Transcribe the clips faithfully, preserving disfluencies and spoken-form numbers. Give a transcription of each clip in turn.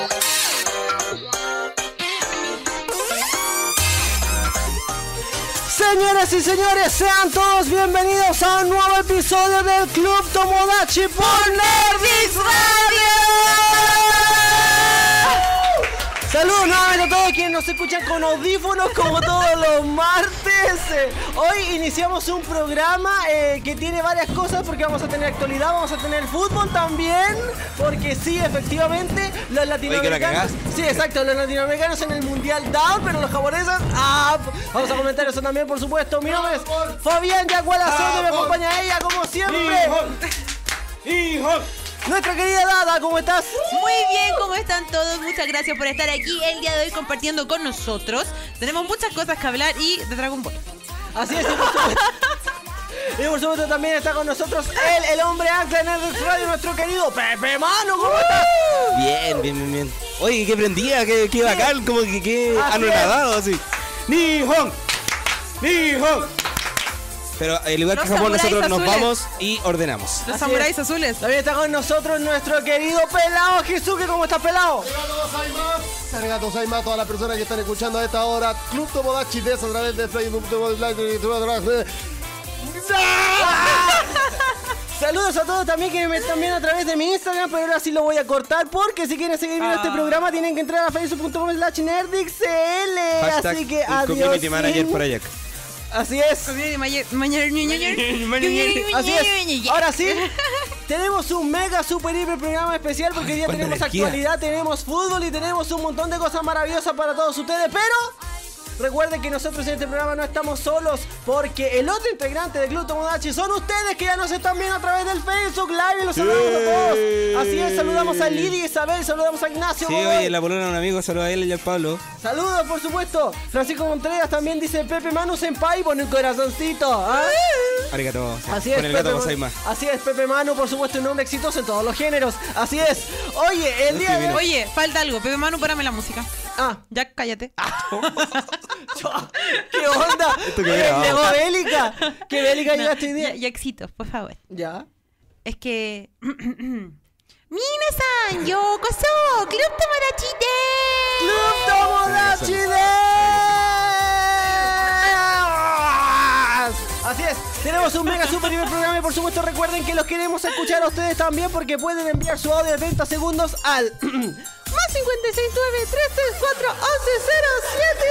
Señoras y señores, sean todos bienvenidos a un nuevo episodio del Club Tomodachi por Nerdix Radio. Saludos nuevamente a todos quienes nos escuchan con audífonos como todos los martes. Hoy iniciamos un programa eh, que tiene varias cosas porque vamos a tener actualidad, vamos a tener fútbol también, porque sí, efectivamente, los latinoamericanos... Sí, exacto, los latinoamericanos en el Mundial down, pero los japoneses up. Vamos a comentar eso también, por supuesto. Mi nombre es Fabián Yagualazón y me acompaña ella como siempre. ¡Hijo! Nuestra querida Dada, ¿cómo estás? Muy bien, ¿cómo están todos? Muchas gracias por estar aquí el día de hoy compartiendo con nosotros. Tenemos muchas cosas que hablar y de Dragon Ball. Así es, y por supuesto, y por supuesto también está con nosotros él, el hombre ancla en el radio, nuestro querido Pepe Manu, ¿cómo estás? Bien, bien, bien, bien. Oye, qué prendía, qué, qué bacán, como que qué anonadado así. ¡Nihon! ¡Nihon! Pero al igual que Japón, nosotros azules. nos vamos y ordenamos. Los Así samuráis es. azules. También está con nosotros nuestro querido Pelao Jizuke, ¿cómo estás, Pelao? Arigato gozaimasu a todas las personas que están escuchando a esta hora Club Tomodachi Des a través de Facebook. Saludos a todos también que me están viendo a través de mi Instagram, pero ahora sí lo voy a cortar porque si quieren seguir viendo ah. este programa tienen que entrar a facebook punto com slash nerdixl. Así que adiós. Community Manager por allá. Así es. Así es. Ahora sí, tenemos un mega super hiper programa especial porque hoy día cuánta tenemos energía. actualidad, tenemos fútbol y tenemos un montón de cosas maravillosas para todos ustedes, pero recuerden que nosotros en este programa no estamos solos porque el otro integrante del Club Tomodachi son ustedes que ya nos están viendo a través del Facebook Live y los saludamos a todos. Así es, saludamos a Lidia Isabel, saludamos a Ignacio. Sí, Godoy. oye, la polola de un amigo, saluda a él y al Pablo. Saludos, por supuesto. Francisco Contreras también dice Pepe Manu Senpai, pone un corazoncito. ¿Ah? Arigato. Así es, con el Pepe, gato gozaimasu. así es, Pepe Manu, por supuesto, un hombre exitoso en todos los géneros. Así es. Oye, el día de hoy... Oye, falta algo. Pepe Manu, párame la música. Ah, Ya, cállate. ¿qué onda? Esto que Oye, grabado. llegó bélica. ¿Qué bélica No, llegaste hoy día? ya, ya éxitos, por favor. Ya. Es que... Minasan, yo koso, Club Tomodachi Des. Club Tomodachi Des. Así es, tenemos un mega super nivel programa y por supuesto recuerden que los queremos escuchar a ustedes también porque pueden enviar su audio de treinta segundos al más cincuenta y seis nueve tres tres cuatro once cero siete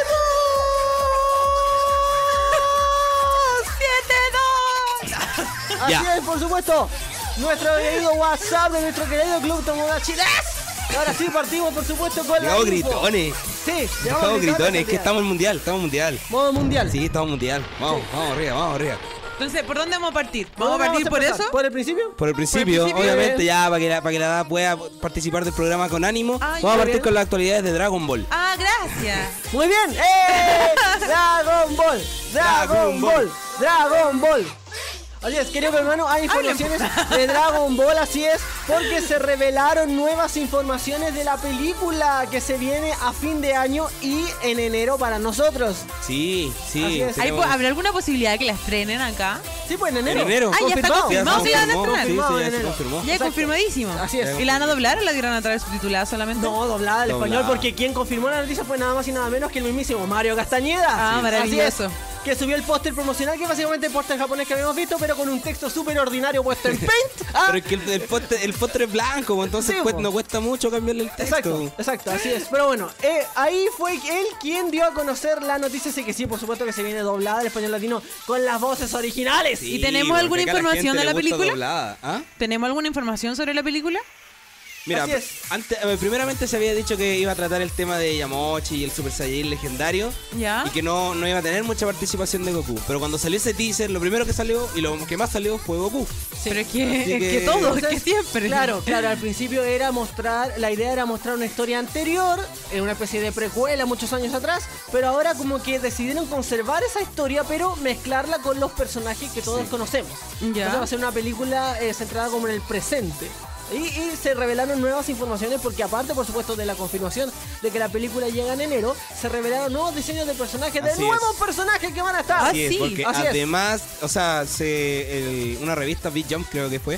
dos. Así Ya. es, por supuesto, nuestro querido WhatsApp de nuestro querido Club Tomodachi Des. Y ahora sí partimos, por supuesto, con la Llegamos info. gritones. Sí, Estamos gritones, es que estamos en mundial, estamos en mundial. modo mundial. Sí, estamos en mundial. Vamos, vamos arriba, vamos arriba. Entonces, ¿por dónde vamos a partir? ¿Por ¿Vamos a dónde partir por empezar? eso? ¿Por el principio? Por el principio, Por el principio, obviamente, bien. ya para que la, para que la edad pueda participar del programa con ánimo, Ah, vamos a ya, partir bien. con las actualidades de Dragon Ball. Ah, gracias. Muy bien. ¡Eh! Dragon Ball, Dragon Ball, Dragon Ball. Así es, querido hermano, hay informaciones de Dragon Ball, así es, porque se revelaron nuevas informaciones de la película que se viene a fin de año y en enero para nosotros. Sí, Así sí. es. ¿Hay, tenemos- ¿Habrá alguna posibilidad de que la estrenen acá? Sí, pues en enero. En enero. Ah, ya está confirmado, Ya sí, se la van a confirmó, estrenar. sí, sí, Confirmado ya en se enero. confirmó. Ya Exacto. confirmadísimo. Así es. ¿Y la van a doblar o la dirán a través subtitulada solamente? No, doblada al Doblada. español, porque quien confirmó la noticia fue nada más y nada menos que el mismísimo Mario Castañeda. Ah, Sí. maravilloso. Así es, que subió el póster promocional, que básicamente el póster japonés que habíamos visto, pero con un texto súper ordinario puesto en Paint. Ah, Pero es que el, el, póster, el póster es blanco, pues, entonces Sí, pues, po. no cuesta mucho cambiarle el texto. Exacto, exacto, así es. Pero bueno, eh, ahí fue él quien dio a conocer la noticia, así que sí, por supuesto que se viene doblada al español latino con las voces originales. Sí, ¿Y tenemos porque alguna acá a la información gente de le la gusta película? doblada. ¿Ah? ¿Tenemos alguna información sobre la película? Mira, Así es. antes, eh, primeramente se había dicho que iba a tratar el tema de Yamochi y el Super Saiyajin legendario ¿Ya? y que no, no iba a tener mucha participación de Goku. Pero cuando salió ese teaser, lo primero que salió y lo que más salió fue Goku. Pero es que, Así es que que- todo, es que Entonces, siempre. Claro, claro, al principio era mostrar, la idea era mostrar una historia anterior, en una especie de precuela muchos años atrás, pero ahora como que decidieron conservar esa historia, pero mezclarla con los personajes que todos Sí. conocemos. Ya. Entonces va a ser una película eh, centrada como en el presente. Y, y se revelaron nuevas informaciones porque aparte, por supuesto, de la confirmación de que la película llega en enero, se revelaron nuevos diseños de personajes, de Así nuevos es. personajes que van a estar. Ah, Así es, sí, porque así es. además, o sea, se, el- una revista Big Jump creo que fue,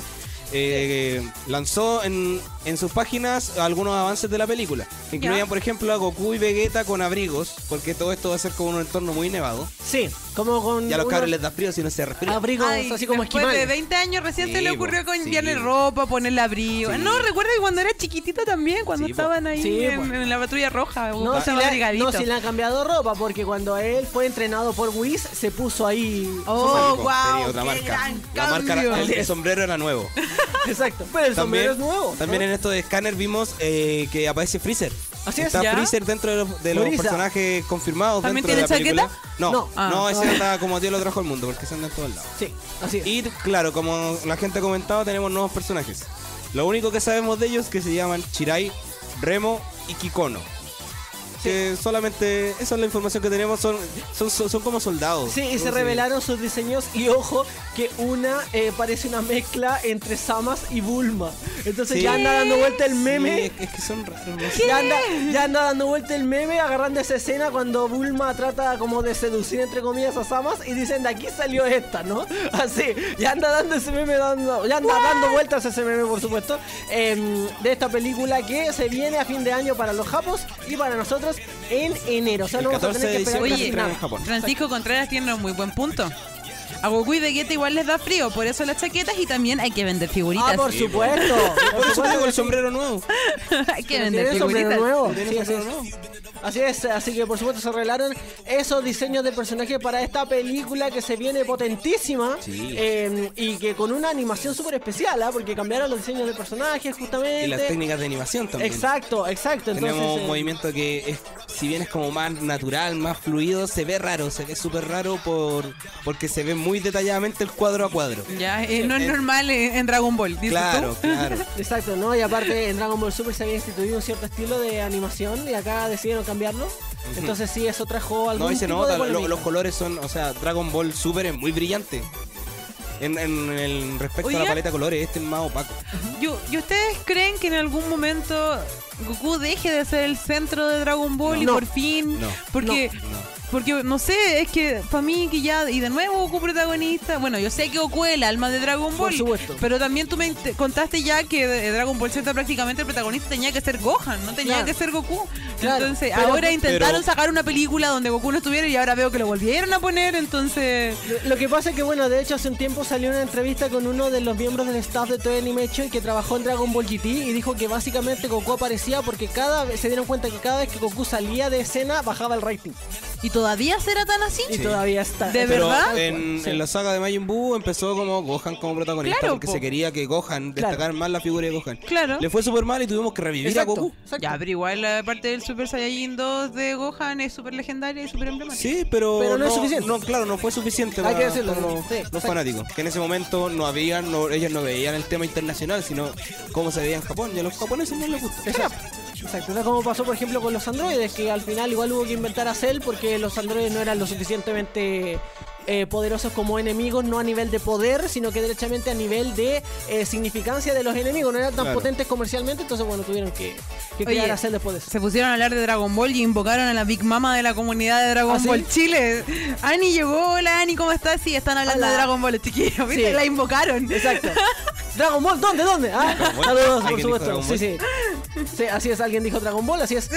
eh, lanzó en, en sus páginas algunos avances de la película. Que incluían, Ya. por ejemplo, a Goku y Vegeta con abrigos, porque todo esto va a ser como un entorno muy nevado. Sí, como con Y a los unos cabros les da frío si no se respiran. abrigos Ay, así como después esquimales. de veinte años recién Sí, se le po, ocurrió sí. cambiarle ropa, ponerle abrigo. Sí. No, recuerda que cuando era chiquitita también, cuando Sí, po. estaban ahí Sí, en, po. en la patrulla roja. No, Goku si estaba le, abrigadito. no, si le han cambiado ropa, porque cuando él fue entrenado por Whis, se puso ahí. Oh, Sí, po, wow, tenía otra qué marca. gran La marca, cambio. era- el, el sombrero era nuevo. Exacto. Pero el sombrero es nuevo. También ¿no? en esto de Scanner vimos eh, que aparece Freezer. Así es, Está ¿ya? Freezer dentro de los, de los Freezer. personajes confirmados ¿También dentro de la tiene película. chaqueta? No, No. no, Ah. ese anda como Dios lo trajo al mundo, porque se anda en todos lados. Sí, así es. Y claro, como la gente ha comentado, tenemos nuevos personajes. Lo único que sabemos de ellos es que se llaman Chirai, Remo y Kikono. Que solamente esa es la información que tenemos, son, son, son, son como soldados. Sí, y se No sé. revelaron sus diseños y ojo que una eh, parece una mezcla entre Samas y Bulma. Entonces Sí. ya anda dando vuelta el Sí, meme. es, es que son raros. no sé. Ya anda, ya anda dando vuelta el meme agarrando esa escena cuando Bulma trata como de seducir entre comillas a Samas y dicen de aquí salió esta, ¿no? Así, ya anda dando ese meme, dando, ya anda dando vueltas ese meme por supuesto, em, de esta película que se viene a fin de año para los japos y para nosotros en enero. O sea, El no vamos a catorce tener que de esperar diciembre casi se estrena nada. en Japón. Francisco Contreras tiene un muy buen punto. A Goku y Vegeta igual les da frío, por eso las chaquetas y también hay que vender figuritas. Ah, por Sí, supuesto. Por eso tengo el sí. sombrero nuevo. hay que ¿Tiene vender el sombrero figuritas. nuevo? ¿Tiene Sí, así sombrero es. Así es, así que por supuesto se revelaron esos diseños de personajes para esta película que se viene potentísima Sí. eh, y que con una animación súper especial, ¿ah? Porque cambiaron los diseños de personajes justamente. Y las técnicas de animación también. Exacto, exacto. Entonces, Tenemos eh, un movimiento que es, si bien es como más natural, más fluido, se ve raro, se ve súper raro por porque se ve muy detalladamente el cuadro a cuadro. Ya, eh, no es normal eh, en Dragon Ball, dices Claro, tú. claro. Exacto, ¿no? Y aparte en Dragon Ball Super se había instituido un cierto estilo de animación y acá decidieron cambiarlo. Entonces sí, eso trajo algún No, y se tipo nota, de lo- polémica. los colores son, o sea, Dragon Ball Super es muy brillante. En, en el respecto a Oigan. la paleta de colores, este es más opaco. Yo- ¿Y ustedes creen que en algún momento Goku deje de ser el centro de Dragon Ball y No. por fin? No. Porque, No. porque no sé, es que para mí que ya, y de nuevo Goku protagonista, bueno, yo sé que Goku es el alma de Dragon Por Ball, supuesto. pero también tú me int- contaste ya que de Dragon Ball Z prácticamente el protagonista tenía que ser Gohan, no tenía Claro. que ser Goku. Claro, Entonces pero- ahora intentaron pero- sacar una película donde Goku no estuviera y ahora veo que lo volvieron a poner, entonces... Lo que pasa es que, bueno, de hecho hace un tiempo salió una entrevista con uno de los miembros del staff de Toei Animation que trabajó en Dragon Ball G T y dijo que básicamente Goku aparecía porque cada vez se dieron cuenta que cada vez que Goku salía de escena bajaba el rating. ¿Y todavía será tan así? Y todavía está. ¿De Pero verdad? en, Sí. en la saga de Majin Buu empezó como Gohan como protagonista Claro, porque po. se quería que Gohan Claro. destacara más la figura de Gohan. Claro. Le fue súper mal y tuvimos que revivir Exacto, a Goku. exacto. Ya, pero igual la parte del Super Saiyajin dos de Gohan es súper legendaria y súper emblemática. Sí, pero, Pero no es suficiente. No, claro, no fue suficiente Hay para, que decirlo, para los, sí, los exacto. fanáticos. Que en ese momento no habían, no, ellos no veían el tema internacional, sino cómo se veía en Japón. Y a los japoneses no les gusta. Exacto. Exacto. O sea, como pasó, por ejemplo, con los androides, que al final igual hubo que inventar a Cell porque los androides no eran lo suficientemente eh, poderosos como enemigos, no a nivel de poder, sino que derechamente a nivel de eh, significancia de los enemigos. No eran tan Claro. potentes comercialmente, entonces, bueno, tuvieron que, que Oye, crear a Cell después de eso. Se pusieron a hablar de Dragon Ball y invocaron a la Big Mama de la comunidad de Dragon ¿Ah, sí? Ball Chile. Ani llegó, hola Ani, ¿cómo estás? Sí, están hablando Hola. de Dragon Ball, chiquillos, ¿viste? Sí. La invocaron. Exacto. Dragon Ball, ¿dónde? ¿Dónde? Ah, Dragon Ball. saludos, por ¿Alguien dijo supuesto. Dragon Sí, Ball? sí. Sí, así es, alguien dijo Dragon Ball, así es.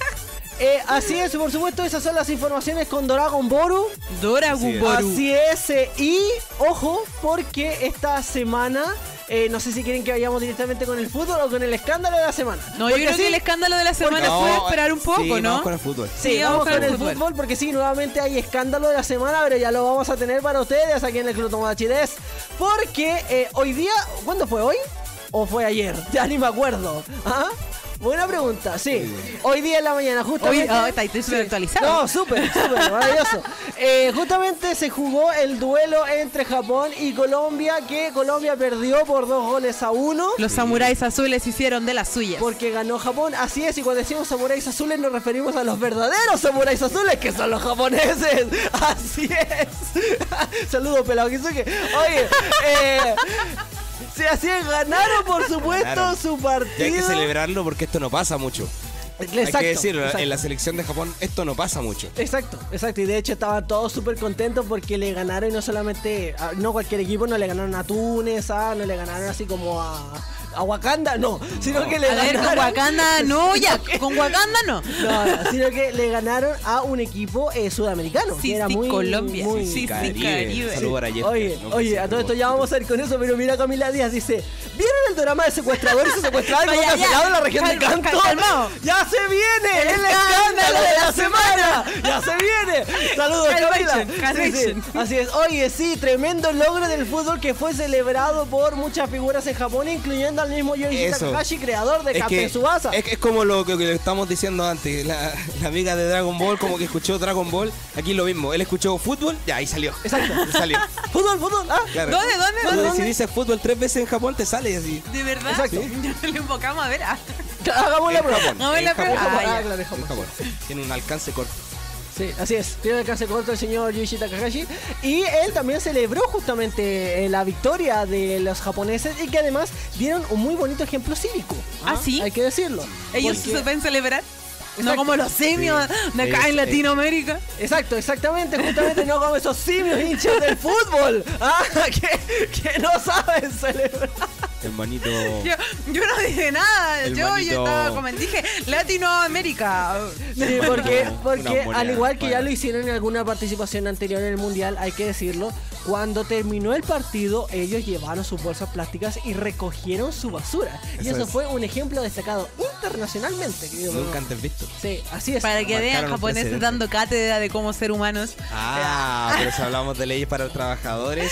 Eh, así es, por supuesto, esas son las informaciones con Dragon Boru. Dragon Así es. Ball. Así es, eh, y ojo, porque esta semana, eh, no sé si quieren que vayamos directamente con el fútbol o con el escándalo de la semana. No, yo Porque creo sí, que el escándalo de la semana No, puede esperar un poco, sí, ¿no? Vamos con el fútbol. Sí, Sí, vamos vamos con con el el fútbol. fútbol. porque sí, nuevamente hay escándalo de la semana, pero ya lo vamos a tener para ustedes aquí en el Club Tomodachi Des. Porque eh, hoy día, ¿cuándo fue hoy? ¿O fue ayer? Ya ni me acuerdo. ¿Ah? Buena pregunta, sí. Hoy día en la mañana, justamente. Hoy, oh, está, estoy súper actualizado. No, súper, súper, maravilloso. Eh, justamente se jugó el duelo entre Japón y Colombia, que Colombia perdió por dos goles a uno. Los samuráis azules hicieron de las suyas. Porque ganó Japón, así es, y cuando decimos samuráis azules nos referimos a los verdaderos samuráis azules, que son los japoneses, así es. Saludos, pelado Kisuke. Oye, eh, sí, así es, ganaron por supuesto Ganaron. su Y hay que partido. celebrarlo porque esto no pasa mucho. Exacto, Hay que decirlo, exacto. en la selección de Japón esto no pasa mucho. Exacto, exacto. Y de hecho estaban todos súper contentos porque le ganaron, y no solamente, a- no cualquier equipo, no le ganaron a Túnez, ah, no le ganaron así como a, a Wakanda, no, sino No. que le A ver, ganaron. con Wakanda no, ya, con Wakanda no. No, no, sino que le ganaron a un equipo eh, sudamericano. Sí, que era sí, muy, Colombia. muy- Sí, sí, Caribe. Caribe. Saludos para Jeff. Oye, No, que oye, sí, a todo esto pero- ya vamos a ir con eso, pero mira Camila Díaz dice, ¿vieron el drama de secuestradores y secuestradas que fue Vaya, ya. cancelado en la región de Calma, Cantón? calmao. ¡Ya se viene! El ¡El, escándalo de la semana! ¡Ya se viene! ¡Saludos, Camila! Calmation, Sí, calmation. sí, así es. Oye, sí, tremendo logro del fútbol que fue celebrado por muchas figuras en Japón, incluyendo al mismo Yoichi Eso. Takahashi, creador de Es Captain que, Tsubasa. es, es como lo que, que le estamos diciendo antes. La, la amiga de Dragon Ball, como que escuchó Dragon Ball. Aquí lo mismo. Él escuchó fútbol, ya ahí salió. Exacto. Salió. Fútbol, fútbol, ah. Claro. ¿Dónde, dónde, Cuando dónde? Si dices fútbol tres veces en Japón, te sale así. ¿De verdad? Exacto. Ya lo invocamos a ver. ah. Hagamos la En prueba. Japón. No, en en la Japón. prueba. Ah, Ah, ya. claro, en En Japón. Japón. Tiene un alcance corto. Sí, así es. Tiene el alcance corto el señor Yuichi Takahashi. Y él también celebró justamente eh, la victoria de los japoneses y que además dieron un muy bonito ejemplo cívico. ¿Ah, sí? Hay que decirlo. Ellos Porque- se pueden celebrar. No Exacto. como los simios Sí. de acá Ellos- en Latinoamérica. Exacto, exactamente, justamente no como esos simios hinchas del fútbol, ah, que, que no saben celebrar. Hermanito. Yo, yo no dije nada. El Yo, manito. yo estaba como dije Latinoamérica. Sí, porque, porque Una al igual que ya moneda. lo hicieron en alguna participación anterior en el Mundial, hay que decirlo, cuando terminó el partido, ellos llevaron sus bolsas plásticas y recogieron su basura. Y Eso eso es. fue un ejemplo destacado internacionalmente, querido Nunca Bruno. antes visto. Sí, así es. Para que vean Marcaron un japoneses precedente. dando cátedra de cómo ser humanos. Ah, pero si hablamos de leyes para los trabajadores.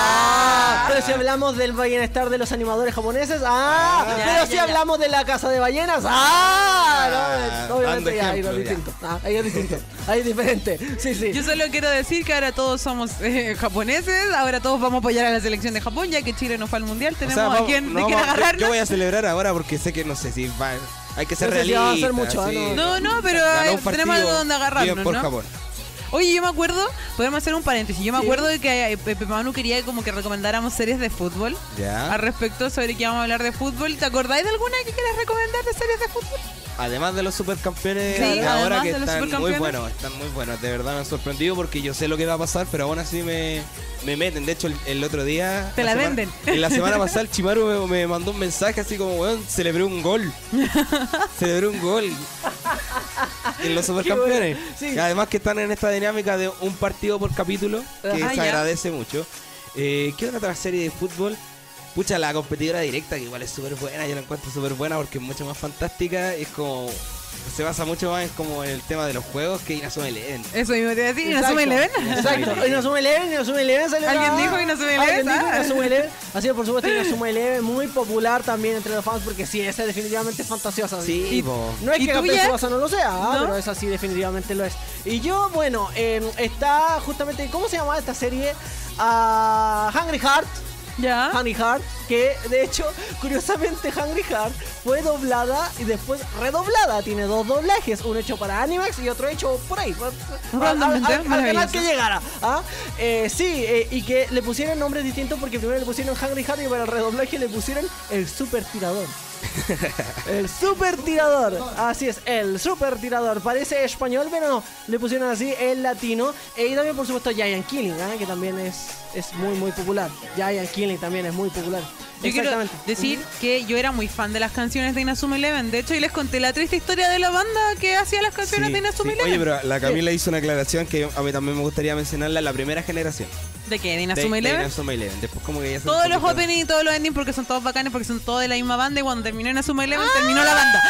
Ah, pero si hablamos del bienestar de los animadores japoneses, ah, Ya, pero ya, si ya. hablamos de la casa de ballenas, ah, Ah, no, obviamente dando ya, ahí no es ejemplo, ya. distinto, ah, ahí es distinto, ahí es diferente, sí, sí. Yo solo quiero decir que ahora todos somos eh, japoneses, ahora todos vamos a apoyar a la selección de Japón, ya que Chile no fue al mundial, O tenemos sea, a vamos- quién, no de quién vamos- yo- agarrarnos. Yo voy a celebrar ahora porque sé que no sé si va. Hay que ser No sé si realista. va a ser mucho, sí. ¿eh? No, no, pero Ganó eh, un partido, tenemos algo donde bien agarrarnos, por ¿no? Japón. Oye, yo me acuerdo, podemos hacer un paréntesis, yo me Sí. acuerdo de que eh, Pepe Manu quería como que recomendáramos series de fútbol. Ya. Al respecto sobre que vamos a hablar de fútbol, ¿te acordáis de alguna que quieras recomendar de series de fútbol? Además de los supercampeones Sí, de ahora además que de los están muy supercampeones. buenos, están muy buenos. De verdad me han sorprendido porque yo sé lo que va a pasar, pero aún así me, me meten. De hecho, el, el otro día. Te la semana- venden. En la semana pasada, el Chimaru me, me mandó un mensaje así como, weón, celebré un gol. Celebré un gol. En los supercampeones. bueno, sí. Y además que están en esta dinámica de un partido por capítulo, que Ajá, se ya. agradece mucho. Eh, ¿Qué otra serie de fútbol? Pucha, la competidora directa, que igual es súper buena, yo la encuentro súper buena porque es mucho más fantástica, es como... Se basa mucho más en como en el tema de los juegos que Inazuma Eleven. Eso mismo te iba a decir, Exacto. Inazuma Eleven. Exacto, Inazuma Eleven, Inazuma Eleven salió ¿Alguien la- dijo Inazuma Alguien Eleven? dijo Ah. Inazuma Eleven. Así que por supuesto Inazuma Eleven, muy popular también entre los fans porque sí, esa es definitivamente fantasiosa. Sí, Y po. no es ¿Y que tuya? Captain Tsubasa no lo sea, ah, ¿No? pero esa sí definitivamente lo es. Y yo, bueno, eh, está justamente, ¿cómo se llama esta serie? Ah, Hungry Heart. Ya. Hungry Heart, que de hecho, curiosamente, Hungry Heart fue doblada y después redoblada. Tiene dos doblajes, uno hecho para Animax y otro hecho por ahí, al, al- al- al canal maravilloso. que llegara. ¿Ah? Eh, sí, eh, y que le pusieron nombres distintos porque primero le pusieron Hungry Heart y para el redoblaje le pusieron el Super Tirador. El Super Tirador, así es, el Super Tirador. Parece español, pero no, le pusieron así el latino. Eh, y también, por supuesto, Giant Killing, ¿ah? Que también es, es muy, muy popular. Giant Killing también es muy popular. Yo quiero Exactamente. decir que yo era muy fan de las canciones de Inazuma Eleven. De hecho, yo les conté la triste historia de la banda que hacía las canciones Sí, de Inazuma sí. Eleven. Oye, pero la Camila hizo una aclaración que a mí también me gustaría mencionarla, la primera generación. ¿De qué? ¿De De, Inazuma de Eleven? Inazuma Eleven. Después como que ya se Todos un los poquito- openings y todos los endings porque son todos bacanes, porque son todos de la misma banda y cuando terminó Inazuma Eleven terminó la banda.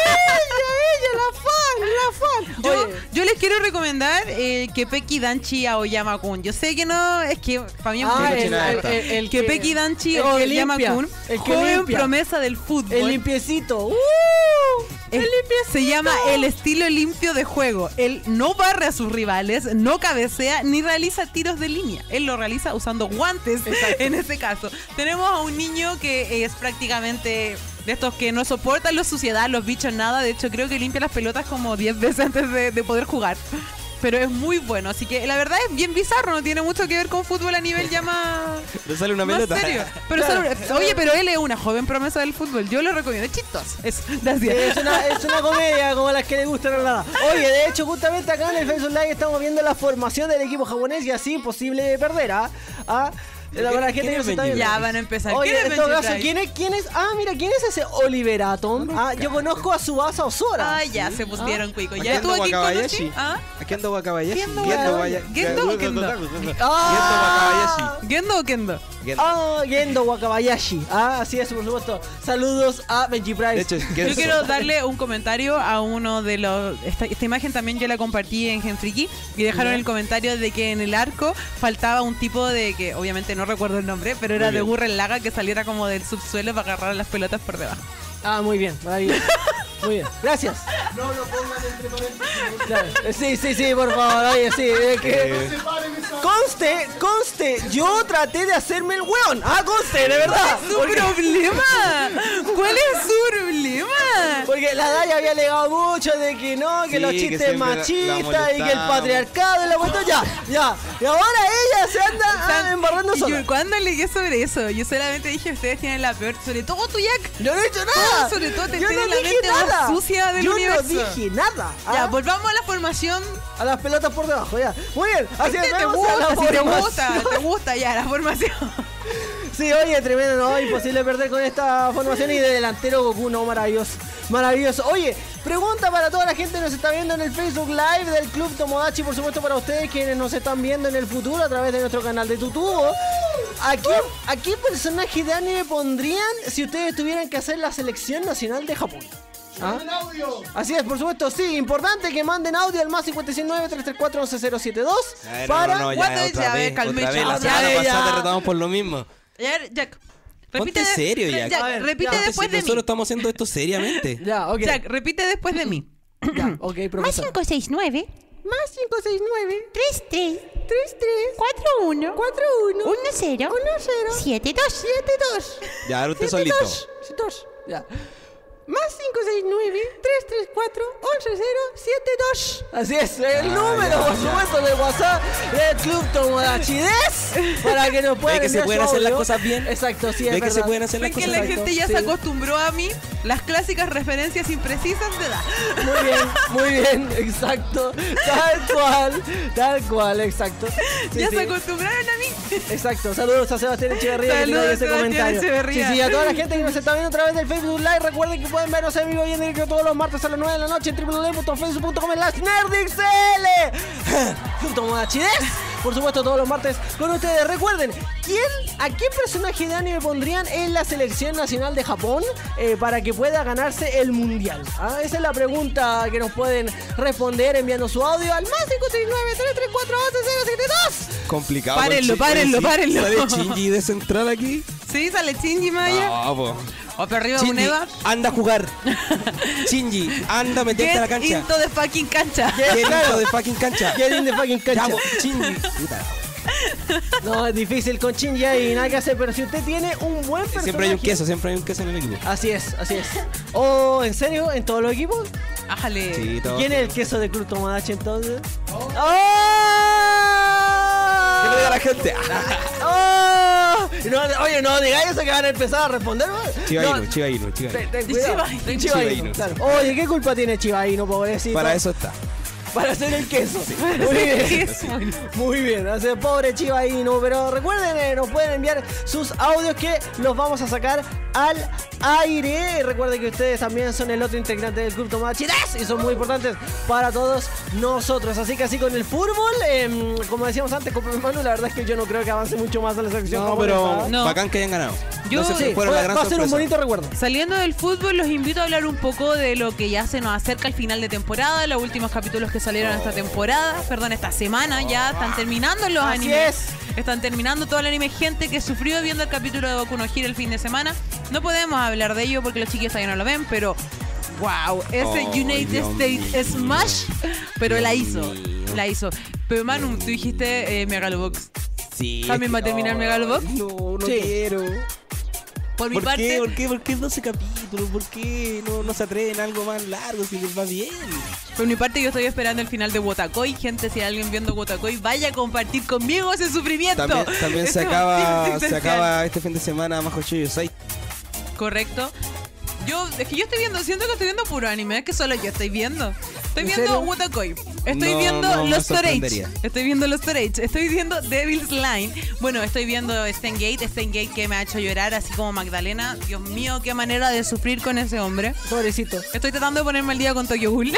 ella, la fan, la fan. Yo, Oye, yo les quiero recomendar eh, que Peki Danchi Aoyama-kun. Yo sé que no, es que para mí es ah, muy el, cochinada el, esta. el, el que Peki Danchi el que Aoyama-kun, limpia, el que joven limpia. promesa del fútbol. el limpiecito. ¡Uh! El- se llama el estilo limpio de juego. Él no barre a sus rivales, no cabecea ni realiza tiros de línea. Él lo realiza usando guantes en este caso. Tenemos a un niño que es prácticamente de estos que no soportan la suciedad, los bichos, nada. De hecho, creo que limpia las pelotas como diez veces antes de, de poder jugar. pero es muy bueno. Así que la verdad es bien bizarro, no tiene mucho que ver con fútbol a nivel ya más. Le sale una más pelota. serio. Pero sale- oye, pero él es una joven promesa del fútbol. Yo lo recomiendo. Es chistoso. Eso, gracias. Es una, es una comedia como las que le gustan a nada. Oye, de hecho, justamente acá en el Facebook Live estamos viendo la formación del equipo japonés y así imposible perder, ¿ah? ¿Ah? La para la gente ¿Quién que es se está Benji? viendo. Ya van a empezar. Oye, ¿Quién es en todo Benji caso, Drive? ¿quién es, ¿quién es? Ah, mira, ¿quién es ese Oliver Atom? Ah, yo conozco a Subasa Osora. Ah, ya se pusieron cuico. Aquí ¿Ya ando tú aquí Wakabayashi. conocí? ¿Ah? Aquí ando Wakabayashi. Gendo Gendo Wakabayashi. Waya- Gendo o Kendo? Ah, ¿Gendo o Kendo? Gendo. ah, Gendo Wakabayashi. Ah, así es, por supuesto. Saludos a Benji Price. De hecho, Yo Gendo. quiero darle un comentario a uno de los... Esta, esta imagen también yo la compartí en Genfriki y dejaron Ya. el comentario de que en el arco faltaba un tipo de que obviamente no recuerdo el nombre, pero era Muy de bien. Gurren Laga que saliera como del subsuelo para agarrar las pelotas por debajo. Ah, muy bien, maravilloso. Muy bien, gracias. No lo pongan entre paréntesis. Sí, sí, sí, por favor, oye, sí, es que... Eh, Conste, conste, yo traté de hacerme el weón. Ah, conste, de verdad. ¿Su Porque, problema? ¿Cuál es su problema? porque la Daya había alegado mucho de que no, que Sí, los que chistes siempre la- machistas la y que el molestamos. patriarcado y la cuestión, ya, ya. Y ahora ella se anda ah, embarrando Y sola. yo, ¿cuándo leí sobre eso? Yo solamente dije, ustedes tienen la peor, sobre todo tú, Jack. Yo no he hecho nada. Oh, sobre todo te yo tienes no la dije mente más nada. sucia del yo universo. no dije nada. Ya, Ah, volvamos a la formación. a las pelotas por debajo, ya. Muy bien, así Es es. que te vamos a la gusta, si te formación. gusta, te gusta ya la formación. Sí, oye, tremendo, no, imposible perder con esta formación y de delantero Goku, no, maravilloso, maravilloso. Oye, pregunta para toda la gente que nos está viendo en el Facebook Live del Club Tomodachi, por supuesto para ustedes quienes nos están viendo en el futuro a través de nuestro canal de Tutubo. ¿A qué, ¿A qué personaje de anime pondrían si ustedes tuvieran que hacer la selección nacional de Japón? ¿Ah? Así es, por supuesto, sí, importante que manden audio al más cinco seis nueve, tres tres cuatro, once cero siete dos a ver, para... no, no, ¿Cuánto ya, dice? otra A ver, vez, calme, otra vez. La chao. semana Ya, ya. pasada te retamos por lo mismo. Ya, Jack. Ponte de- serio, Jack. Jack, A ver, repite ya. después Si de mí. nosotros estamos haciendo esto seriamente. Ya, ok. Jack, repite después de mí. Ya, ok, Más profesor. cinco seis nueve, Más cinco seis nueve, tres tres, tres tres, cuatro uno, cuatro uno, uno cero, uno cero, siete dos. siete dos. Ya, ahora usted siete solito. dos, siete dos. Ya. Más cinco seis nueve, tres tres cuatro, once cero, siete dos. Así es, el Ah, número, ya, por ya. supuesto, de WhatsApp del Club Tomodachi Des, para que nos puedan ¿Ve que se enviar pueden su hacer las audio. cosas bien? Exacto, sí, es ¿Ve que se verdad. pueden hacer las Ven que cosas la bien? gente ya sí. se acostumbró a mí las clásicas referencias imprecisas de edad. Muy bien, muy bien, exacto. Tal cual, tal cual, exacto. Sí, ya sí. se acostumbraron a mí. Exacto, saludos a Sebastián Echeverría que Saludos, tiene ese Sebastián comentario. Echeverría. Sí, sí, a toda la gente que nos está viendo a través del Facebook Live, recuerden que pueden vernos en vivo y en directo todos los martes a las nueve de la noche en w w w punto facebook punto com slash nerdixl. Club Tomodachi Des, por supuesto todos los martes con ustedes. Recuerden, ¿quién, ¿a qué personaje de anime pondrían en la selección nacional de Japón eh, para que pueda ganarse el mundial? ¿Ah? Esa es la pregunta que nos pueden responder enviando su audio al más cinco seis nueve, tres tres cuatro, once cero siete dos. Complicado. Párenlo, con Shinji, párenlo, ¿sí? párenlo. ¿Sale Shinji de central aquí? Sí, sale Shinji Maya. No, po. O para arriba Shinji, Uneva. anda a jugar. Shinji, anda a meterte a la Get cancha. into the fucking cancha. Get into the fucking cancha. Get in the fucking Ya, cancha. po, Shinji. Puta. No, es difícil con Shinji y nada que hacer, pero si usted tiene un buen personaje... Siempre hay un queso, siempre hay un queso en el equipo. Así es, así es. Oh, ¿en serio? ¿En todos los equipos? Ájale. Sí, todo. ¿Quién es el queso de Club Tomodachi entonces? ¡Oh! ¿Qué le diga a la gente? ¡Oh! No, oye, no digáis eso que van a empezar a responder, ¿no? Chiba Inu, No, Chiba Inu, Chiba ten, Inu. ten cuidado. Chiba Inu. Chiba Chiba Inu, Inu. claro. Oye, ¿qué culpa tiene Chiba Inu, pobrecito? Para eso está. Para hacer el queso. Muy bien. Muy bien, o sea, pobre Chiba Inu. Pero recuerden, eh, nos pueden enviar sus audios que los vamos a sacar al aire. Recuerden que ustedes también son el otro integrante del Club Tomodachi Des y son muy importantes para todos nosotros. Así que así con el fútbol, eh, como decíamos antes con Manu, la verdad es que yo no creo que avance mucho más en la selección. No, japonesa. pero No. bacán que hayan ganado. Yo- no sé si Sí, fueron va, la gran va a ser un sorpresa. bonito recuerdo. Saliendo del fútbol, los invito a hablar un poco de lo que ya se nos acerca al final de temporada, los últimos capítulos que salieron esta temporada, perdón, esta semana ya están terminando los Así animes. es. Están terminando todo el anime. Gente que sufrió viendo el capítulo de Boku no Hero el fin de semana. No podemos hablar de ello porque los chiquillos todavía no lo ven, pero wow, ese Oh, United Dios States mío. Smash, pero Dios la hizo, mío. la hizo. Pero Manu, tú dijiste eh, Megalobox. Sí. ¿También va a terminar Megalobox? No, no Sí. quiero. Por mi ¿Por parte, qué? ¿Por qué? ¿Por qué doce capítulos? ¿Por qué no, no se atreven a algo más largo si les va bien? por mi parte yo estoy esperando el final de Wotakoi. Gente, si hay alguien viendo Wotakoi, vaya a compartir conmigo ese sufrimiento. También, también se Ese acaba motivo se existencial. acaba este fin de semana Mahou Shoujo Sai. Correcto. Yo, es que yo estoy viendo, siento que estoy viendo puro anime, es que solo yo estoy viendo. Estoy ¿En viendo serio? Wotakoi. Estoy No, viendo no me Los Storage. sorprendería. Estoy viendo Los Storage. Estoy viendo Devil's Line. Bueno, estoy viendo Steingate. Steingate que me ha hecho llorar, así como Magdalena. Dios mío, qué manera de sufrir con ese hombre. Pobrecito. Estoy tratando de ponerme al día con Tokyo Ghoul.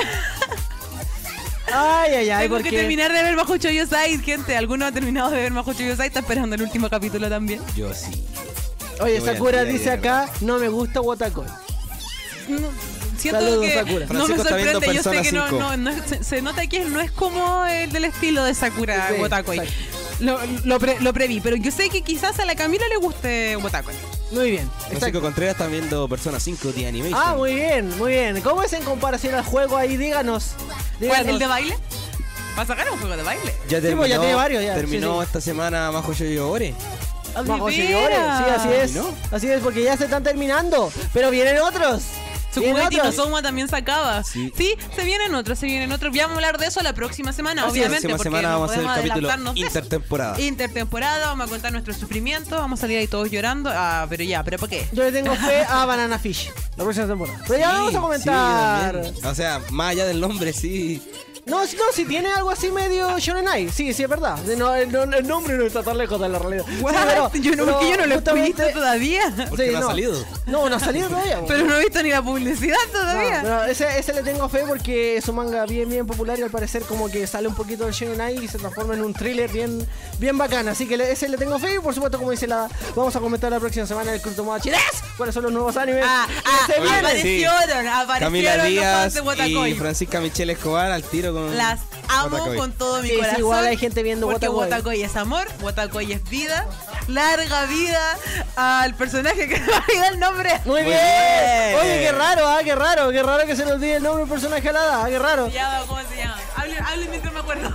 Ay, ay, ay, Tengo porque... que terminar de ver Mahou Shoujo Sai, gente. ¿Alguno ha terminado de ver Mahou Shoujo Sai? Está esperando el último capítulo también. Yo sí. Oye, Yo voy al Sakura día, dice de acá, no me gusta Wotakoi. No, siento Saludos, que Sakura. no me Francisco está viendo sorprende. Yo sé Persona que no, cinco. no, no es- se, se nota que no es como el del estilo de Sakura Sí, Wotakoi. exacto. Lo, lo, pre- lo preví, pero yo sé que quizás a la Camila le guste Wotakoi. Muy bien. Francisco Exacto. Contreras está viendo Persona cinco de Animation. Ah, muy bien, muy bien. ¿Cómo es en comparación al juego ahí? Díganos. ¿Cuál? Díganos. ¿El de baile? ¿Va a sacar un juego de baile? Ya Sí, terminó, pues ya tiene varios, ya. terminó Sí, sí. esta semana Mahou Shoujo Ore. ¿A Mago de Shoujo, sí, así es. ¿Y no? Así es, porque ya se están terminando. Pero vienen otros. Vienen Tsukugeki no otros. Soma también sacaba. Sí. Sí. se vienen otros, se vienen otros. Ya vamos a hablar de eso la próxima semana, Así es, obviamente. la próxima porque semana no vamos a hacer el podemos capítulo adelantarnos de eso. intertemporada. Intertemporada, vamos a contar nuestro sufrimiento, vamos a salir ahí todos llorando. Ah, pero ya, ¿pero para qué? Yo le tengo fe a Banana Fish. La próxima temporada. Pero ya Sí, vamos a sí, comentar. también. O sea, más allá del nombre, sí. No, si- no, si tiene algo así medio Shonen Ai. Sí, sí, es verdad. No, el, no- el nombre no está tan lejos de la realidad. Sí, What? pero- yo no, pero porque yo no lo he justamente- visto todavía. Porque Sí, no ha no. salido. No, no ha salido todavía. po. Pero no he visto ni la publicidad No, todavía. pero ese, ese le tengo fe porque es un manga bien bien popular y al parecer como que sale un poquito del Shonen Ai y se transforma en un thriller bien bien bacán. Así que le- ese le tengo fe y por supuesto como dice la vamos a comentar la próxima semana el Club Tomodachi Des. ¿Cuáles son los nuevos animes? Ah, que ah, se vienen? aparecieron, Camila aparecieron los fans Díaz de y Wotakoi. Francisca Michelle Escobar al tiro con Las amo Wotakoi. con todo mi Sí, sí, corazón. igual hay gente viendo porque Wotakoi. Wotakoi es amor, Wotakoi es vida, larga vida al personaje que no me olvida el nombre. Muy Muy bien. bien. Oye, qué raro, ah, qué raro, qué raro que se le olvide el nombre del personaje a la hada, ah, qué raro. Se llama, ¿cómo se llama? Hable, hable mientras me acuerdo.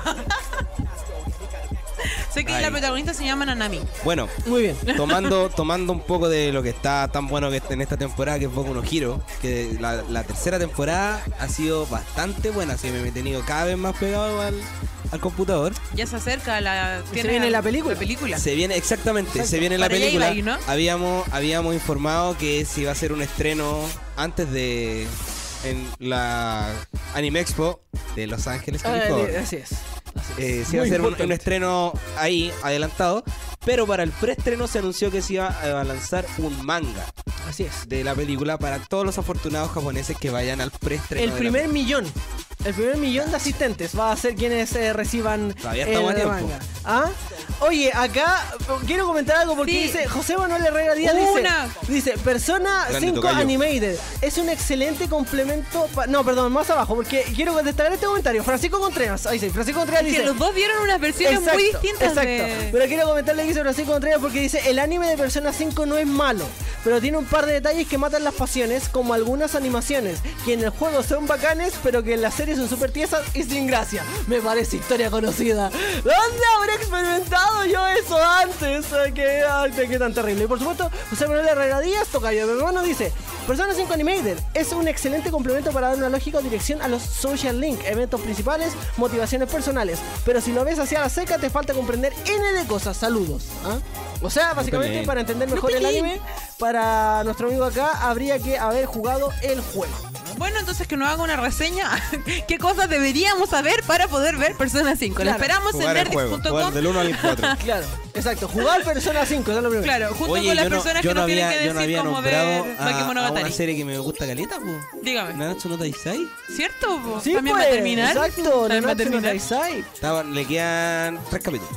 Sé que Ay. la protagonista se llama Nanami. Bueno, Muy bien. tomando, tomando un poco de lo que está tan bueno que está en esta temporada, que es Boku no Hero, que la, la tercera temporada ha sido bastante buena, así que me he tenido cada vez más pegado al, al computador. Ya se acerca la. Se viene la película. La película. Se viene, exactamente, Exacto. se viene la Para allá película. iba ahí, ¿no? Habíamos, habíamos informado que se iba a hacer un estreno antes de en la Anime Expo de Los Ángeles, Ah, California. así es. Eh, se iba a Muy hacer un, importante. un estreno ahí, adelantado, pero para el preestreno se anunció que se iba a lanzar un manga Así es. de la película para todos los afortunados japoneses que vayan al preestreno. El de la primer película. millón. El primer millón de asistentes va a ser quienes eh, reciban Todavía el estamos a de tiempo. manga. ¿Ah? Oye, acá eh, quiero comentar algo porque Sí. dice José Manuel Herrera Díaz Una. dice, dice Persona Grande cinco tocayo. Animated es un excelente complemento pa- no, perdón, más abajo porque quiero destacar este comentario. Francisco Contreras, ahí sí, Francisco Contreras Es que dice los dos dieron unas versiones muy distintas exacto. de. Pero quiero comentarle que dice Francisco Contreras porque dice el anime de Persona cinco no es malo, pero tiene un par de detalles que matan las pasiones, como algunas animaciones que en el juego son bacanes, pero que en la serie son súper tiesas y sin gracia. Me parece historia conocida. ¿Dónde habré experimentado yo eso antes? Ay, qué, ay, qué tan terrible. Y por supuesto, José Manuel Herrera Díaz, tocayo de mi hermano, dice Persona cinco Animated es un excelente complemento para dar una lógica o dirección a los social link, eventos principales, motivaciones personales. Pero si lo ves hacia la seca, te falta comprender N de cosas. Saludos. ¿Ah? O sea, básicamente, peleen. para entender mejor el anime, para nuestro amigo acá, habría que haber jugado el juego. Bueno, entonces que nos haga una reseña. ¿Qué cosas deberíamos saber para poder ver Persona cinco? La Claro. esperamos en Jugar el juego, nerdix punto jugar com. del uno al cuatro. Claro, exacto. Jugar Persona cinco, eso es lo primero. Claro, junto Oye, con las yo no, personas yo que no nos había, tienen que yo no decir había cómo nombrado ver a, a Bakemonogatari. una serie que me gusta caleta, po. Dígame. Nanatsu no Taizai. ¿Cierto? po? Sí, También pues, va a terminar. Exacto, También va a Nanatsu no terminar. Taizai. Estaba- le quedan tres capítulos.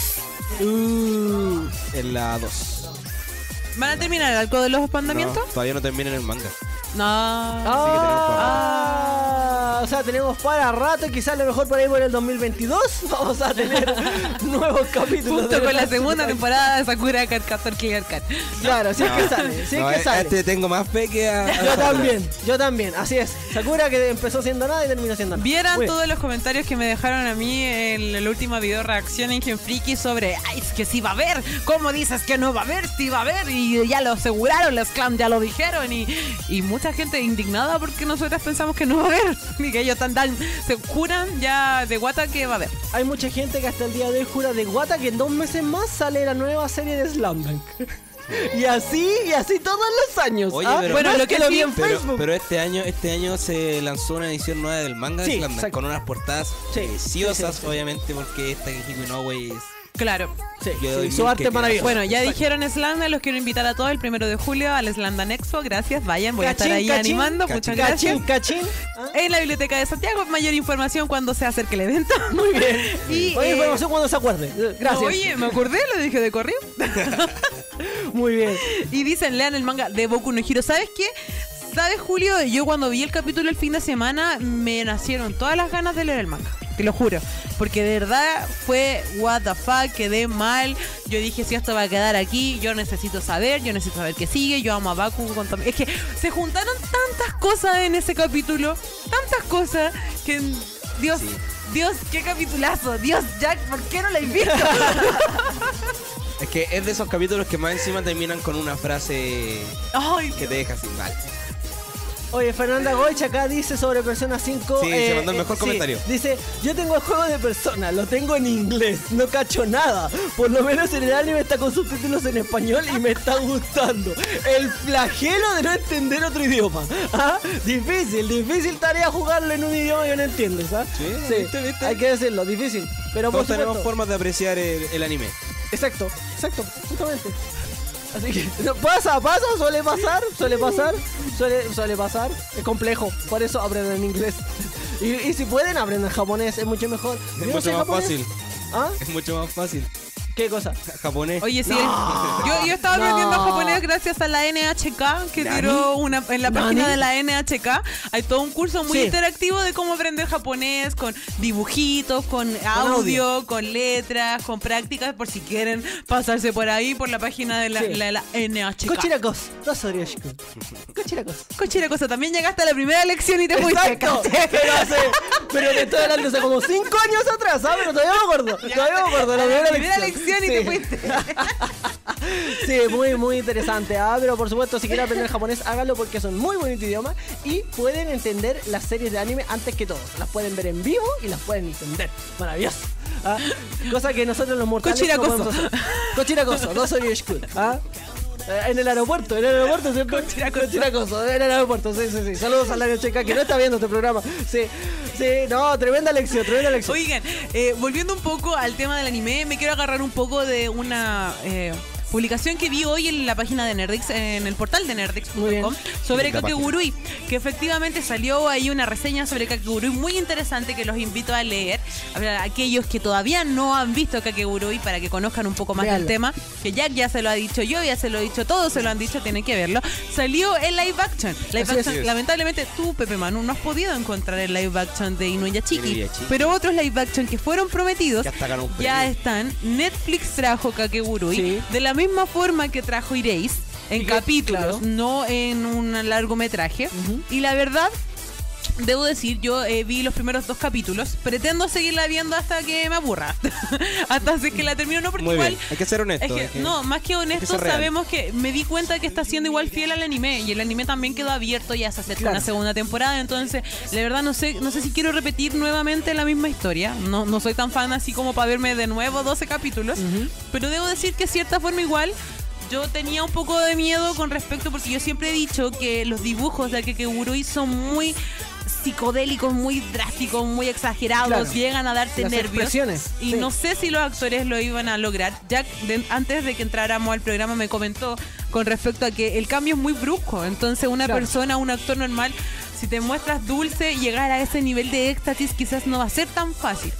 Uh, En la dos. ¿Van a terminar el arco de los mandamientos? No, todavía no termina en el manga. No. ah, Ah, o sea, tenemos para rato, quizás a lo mejor por ahí por el dos mil veintidós vamos a tener nuevos capítulos. Junto con la segunda temporada de Sakura Card Captor Killer Cat. Claro, si es que sale, si es No, que a sale. este tengo más fe que a... a Yo Sakura. también, yo también, así es. Sakura que empezó siendo nada y terminó siendo nada. Vieran Muy bien. todos los comentarios que me dejaron a mí en el último video reacción en Gen Friki sobre ay, es que sí va a haber, ¿cómo dices que no va a haber? Sí va a haber, y ya lo aseguraron, los clams ya lo dijeron, y, y mucha gente indignada porque nosotras pensamos que no va a haber, ni que ellos tan, tan se juran ya de guata que va a haber. Hay mucha gente que hasta el día de hoy jura de guata que en dos meses más sale la nueva serie de Slam Dunk. Y así, y así todos los años. Oye, ¿ah? pero- Bueno, Bueno, lo lo que que lo sí- vi en Pero, Facebook. pero este año este año se lanzó una edición nueva del manga Sí, de Slam Dunk, exacto. con unas portadas Sí, preciosas, sí, sí, sí. obviamente, porque esta Hiko Inoue es... Claro. Sí, Yo sí, doy su mil arte que es maravilloso. Bueno, ya dijeron Slanda, los quiero invitar a todos el primero de julio al Slandan Expo. Gracias, vayan, voy a estar ahí Cachín, animando. cachín, Muchas gracias. Cachín, cachín. ¿ah? En la Biblioteca de Santiago, mayor información cuando se acerque el evento. Muy bien. Y, Oye, eh, información cuando se acuerde. Gracias. Oye, me acordé, lo dije de corrido. Muy bien. Y dicen, lean el manga de Boku no Hero. ¿Sabes qué? ¿Sabes, Julio? Yo cuando vi el capítulo el fin de semana, me nacieron todas las ganas de leer el manga. Te lo juro. Porque de verdad fue what the fuck, quedé mal. Yo dije, si esto va a quedar aquí, yo necesito saber, yo necesito saber qué sigue. Yo amo a Baku. Con Tom- Es que se juntaron tantas cosas en ese capítulo. Tantas cosas que... Dios, Sí. Dios, qué capitulazo. Dios, Jack, ¿por qué no la he visto? Es que es de esos capítulos que más encima terminan con una frase Ay, que te deja así mal. Oye, Fernanda Goich acá dice sobre Persona cinco. Sí, se mandó el mejor sí, comentario. Dice, yo tengo el juego de Persona, lo tengo en inglés, no cacho nada. Por lo menos en el anime está con subtítulos en español y me está gustando. El flagelo de no entender otro idioma. ¿Ah? Difícil, difícil tarea jugarlo en un idioma que no entiendes. ¿Ah? Sí, ¿viste, viste? Hay que decirlo, difícil. Pero por Todos tenemos supuesto. formas de apreciar el, el anime. Exacto, exacto, justamente. Así que no, pasa, pasa, suele pasar, suele pasar, suele, suele pasar. Es complejo, por eso aprendan inglés. Y, y si pueden, aprendan japonés, es mucho mejor. Es Yo no mucho sé más japonés. fácil. ¿Ah? Es mucho más fácil. ¿Qué cosa? Japonés. oye, sí, No. yo, yo estaba No. aprendiendo japonés gracias a la N H K, que ¿Nani? tiró una, en la página ¿Nani? de la N H K. Hay todo un curso muy Sí. interactivo de cómo aprender japonés, con dibujitos, con audio, audio. con letras, con prácticas, por si quieren pasarse por ahí, por la página de la, Sí. la- la N H K. Cochiracos, dos Orioshiko. Cochiracos. Cochira cosa, también llegaste a la primera lección y te fuiste. Exacto, ¿caché? pero hace, pero te estoy hablando hace como cinco años atrás, ¿sabes? Pero todavía me acuerdo, todavía me acuerdo de la A primera, primera lección. lección y Sí. te fuiste. Sí, muy, muy interesante. Ah, pero por supuesto, si quieren aprender japonés, háganlo porque es un muy bonito idioma y pueden entender las series de anime antes que todos. Las pueden ver en vivo y las pueden entender. Maravilloso. ¿Ah? Cosa que nosotros los mortales no Cochiracoso. podemos hacer. Cochiracoso, dos Orioshku. ¿Ah? Eh, En el aeropuerto, en el aeropuerto siempre. Cochiracoso. Cochiracoso, en el aeropuerto, sí, sí, sí. Saludos al Lario Checa que no está viendo este programa. Sí, sí, no, tremenda lección, tremenda lección. Oigan, eh, volviendo un poco al tema del anime, me quiero agarrar un poco de una eh, publicación que vi hoy en la página de Nerdix, en el portal de nerdix Muy bien. punto com, sobre Linda Kakegurui, que efectivamente salió ahí una reseña sobre Kakegurui muy interesante que los invito a leer. A ver, aquellos que todavía no han visto Kakegurui para que conozcan un poco más Véanlo. del tema, que Jack ya se lo ha dicho, yo ya se lo he dicho, todos se lo han dicho, tienen que verlo. Salió el live action. Live Así es. action, lamentablemente tú, Pepe Manu, no has podido encontrar el live action de Inuyashiki, Inuyashiki. pero otros live action que fueron prometidos Ya hasta ganó un ya premio. están. Netflix trajo Kakegurui Sí. de la misma forma que trajo Erase en Y que- capítulos, claro. no en un largometraje. Ujú. Y la verdad, debo decir, yo eh, vi los primeros dos capítulos. Pretendo seguirla viendo hasta que me aburra. hasta así que la termino, no porque Muy igual. bien. Hay que ser honesto. Es que, hay que- no, más que honesto, ser real. sabemos que me di cuenta que está siendo igual fiel al anime. Y el anime también quedó abierto, ya se acerca Claro. una segunda temporada. Entonces, la verdad, no sé no sé si quiero repetir nuevamente la misma historia. No, no soy tan fan así como para verme de nuevo doce capítulos. Ujú. Pero debo decir que de cierta forma igual yo tenía un poco de miedo con respecto, porque yo siempre he dicho que los dibujos de Kakegurui son muy psicodélicos, muy drásticos, muy exagerados, Claro. llegan a darte Las nervios. expresiones, Y sí. no sé si los actores lo iban a lograr. Jack, de- antes de que entráramos al programa, me comentó con respecto a que el cambio es muy brusco. Entonces, una Claro. persona, un actor normal, si te muestras dulce, llegar a ese nivel de éxtasis quizás no va a ser tan fácil.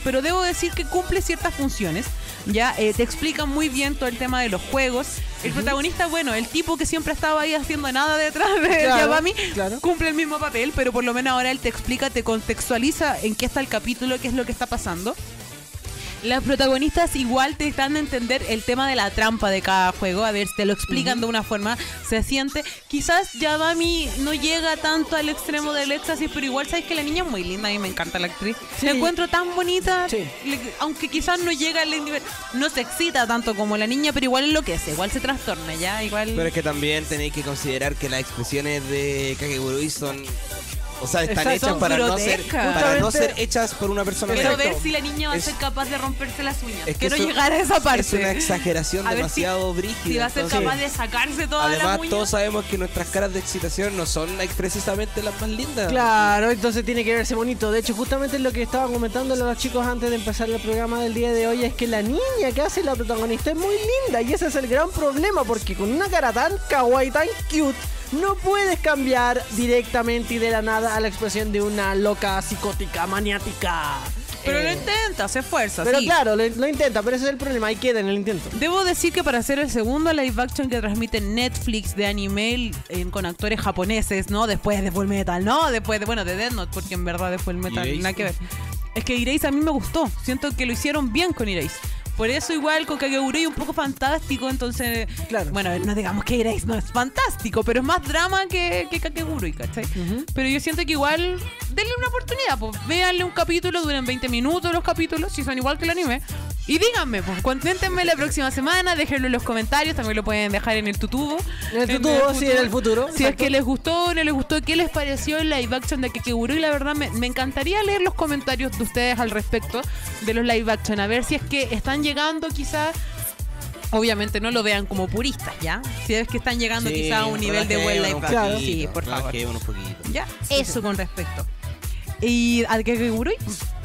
pero debo decir que cumple ciertas funciones. Ya eh, te explican muy bien todo el tema de los juegos. El uh-huh. protagonista, bueno, el tipo que siempre estaba ahí haciendo nada detrás de claro, Yabami, claro. cumple el mismo papel, pero por lo menos ahora él te explica, te contextualiza en qué está el capítulo, qué es lo que está pasando. Las protagonistas igual te dan a entender el tema de la trampa de cada juego. A ver, te lo explican uh-huh. de una forma, se siente. Quizás Yabami no llega tanto al extremo del éxtasis, pero igual sabes que la niña es muy linda. A mí me encanta la actriz. Sí. La encuentro tan bonita, sí. le, aunque quizás no llega al nivel, no se excita tanto como la niña, pero igual enloquece, igual se trastorna, ya, igual. Pero es que también tenéis que considerar que las expresiones de Kakegurui son... O sea, están Exacto, hechas para no, ser, para no ser hechas por una persona. Quiero Exacto. ver si la niña va a es, ser capaz de romperse las uñas. Es que Quiero eso, llegar a esa parte. Es una exageración demasiado si, brígida. Si va a ser entonces, capaz de sacarse todas las además, uñas. todos sabemos que nuestras caras de excitación no son precisamente las más lindas. Claro, entonces tiene que verse bonito. De hecho, justamente lo que estaba comentando los chicos antes de empezar el programa del día de hoy es que la niña que hace la protagonista es muy linda. Y ese es el gran problema, porque con una cara tan kawaii, tan cute, no puedes cambiar directamente y de la nada a la expresión de una loca, psicótica, maniática. Pero eh, lo intenta, se esfuerza. Pero sí. claro, lo, lo intenta, pero ese es el problema, ahí queda en el intento. Debo decir que para hacer el segundo live action que transmite Netflix de anime eh, con actores japoneses, ¿no? Después de Full Metal, ¿no? Después de, bueno, de Death Note, porque en verdad de Full Metal Erase. nada que ver. Es que Erase a mí me gustó. Siento que lo hicieron bien con Erase. Por eso igual con Kakegurui un poco fantástico, entonces... Claro. Bueno, no digamos que Erase no es fantástico, pero es más drama que, que Kakegurui, ¿cachai? Uh-huh. Pero yo siento que igual, denle una oportunidad, pues véanle un capítulo, duran veinte minutos los capítulos, si son igual que el anime. Y díganme, pues, cuéntenme la próxima semana, déjenlo en los comentarios, también lo pueden dejar en el tutubo. En el tutubo, sí, en el futuro. Si es que les gustó o no les gustó, ¿qué les pareció el live action de Kakegurui? La verdad, me, me encantaría leer los comentarios de ustedes al respecto de los live action, a ver si es que están llegando quizás. Obviamente no lo vean como puristas, ¿ya? Si es que están llegando sí, quizás a un nivel de buen live action. Claro. Sí, por favor. Un poquito. Ya, eso con respecto. ¿Y a Kakegurui?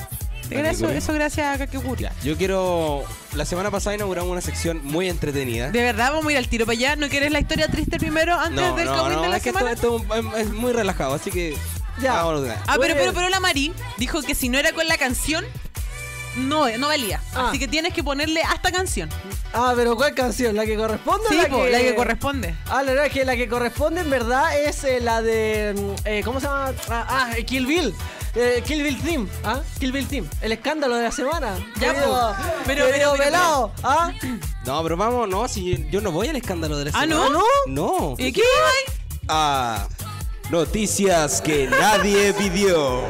Eso, eso gracias a Kakegurui. Ya, yo quiero... La semana pasada inauguramos una sección muy entretenida. ¿De verdad vamos a ir al tiro para allá? ¿No quieres la historia triste primero antes No, del no, Kawin no, de la es que semana? esto, esto es muy relajado, así que... Ya. Vámonos de una. Ah, pero, Muy pero, bien. pero la Mari dijo que si no era con la canción, no, no valía. Ah. Así que tienes que ponerle hasta canción. Ah, pero ¿cuál canción? ¿La que corresponde o Sí, la po, que... la que corresponde. Ah, la verdad es que la que corresponde en verdad es eh, la de... eh, ¿Cómo se llama? Ah, ah, eh, Kill Bill. Eh, Kill Bill Team. ¿Ah? Kill Bill Team. El escándalo de la semana. Ya, Querido- po. Pero- querido pero- pero- pelado. ¿Ah? No, pero vamos, no, si yo no voy al escándalo de la Ah, semana. ¿no? No. ¿Y qué hay? Ah, noticias que nadie pidió.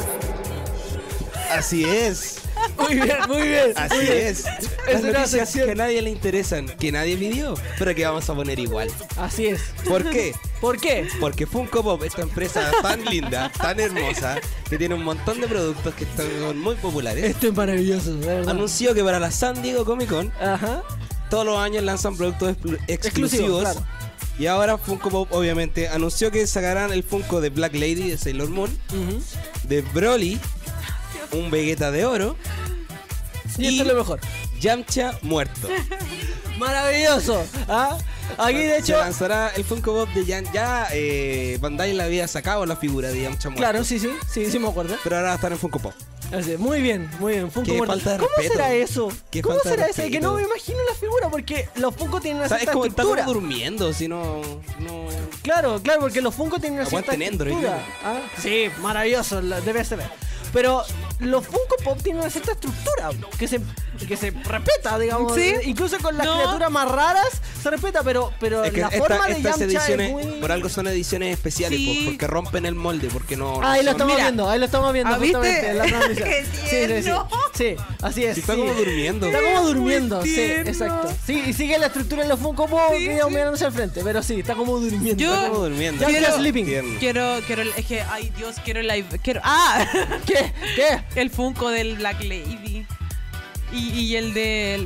Así es. Muy bien, muy bien. Así muy bien. es. Las Es una noticias sección. que a nadie le interesan, que nadie pidió, pero que vamos a poner igual. Así es. ¿Por qué? ¿Por qué? Porque Funko Pop, esta empresa tan linda, tan hermosa, que tiene un montón de productos que están muy populares, Esto es maravilloso, de verdad. anunció que para la San Diego Comic Con Ajá. todos los años lanzan productos exclu- exclusivos. claro. Y ahora Funko Pop obviamente anunció que sacarán el Funko de Black Lady de Sailor Moon, Ujú. de Broly, un Vegeta de oro Y, y esto es lo mejor. Yamcha muerto. Maravilloso. ¿Ah? Aquí de Se hecho... lanzará el Funko Pop de Yam. Ya eh, Bandai le había sacado la figura de Yamcha muerto. Claro, sí, sí. Sí, sí me acuerdo. Pero ahora va a estar en Funko Pop. Así, muy bien, muy bien. Funko Qué muerto. falta de ¿Cómo respeto. será eso? Qué ¿Cómo falta de será eso? Es que respeto. no me imagino la figura porque los Funko tienen una O sea, es cierta como está como estructura. durmiendo, si no, no... Claro, claro, porque los Funko tienen una Aguanten cierta Android, estructura. ¿Ah? Sí, maravilloso, la- debe ser. Pero los Funko Pop tienen una cierta estructura que se, que se respeta, digamos. Sí. Incluso con las No. criaturas más raras se respeta, pero, pero Es que la esta- forma de estas Yamcha ediciones, es muy... por algo son ediciones especiales, Sí. pues, porque rompen el molde, porque no... Ah, ahí lo no son- estamos Mira. viendo, ahí lo estamos viendo ¿Ah, viste? justamente en la transmisión. ¡Qué Sí, sí, sí. tierno! Sí, así es. Si está sí. como durmiendo. Está como Muy durmiendo, sí, tierno. exacto. Sí, y sigue la estructura en los Funko Pop Sí, que sí. mirándose al frente, pero sí, está como durmiendo. Yo- Está como durmiendo. Ya Quiero- está sleeping. Tierno. Quiero, quiero, es que, ay Dios, quiero el live, quiero, ah, ¿Qué? ¿Qué? el Funko del Black Lady. Y, y el del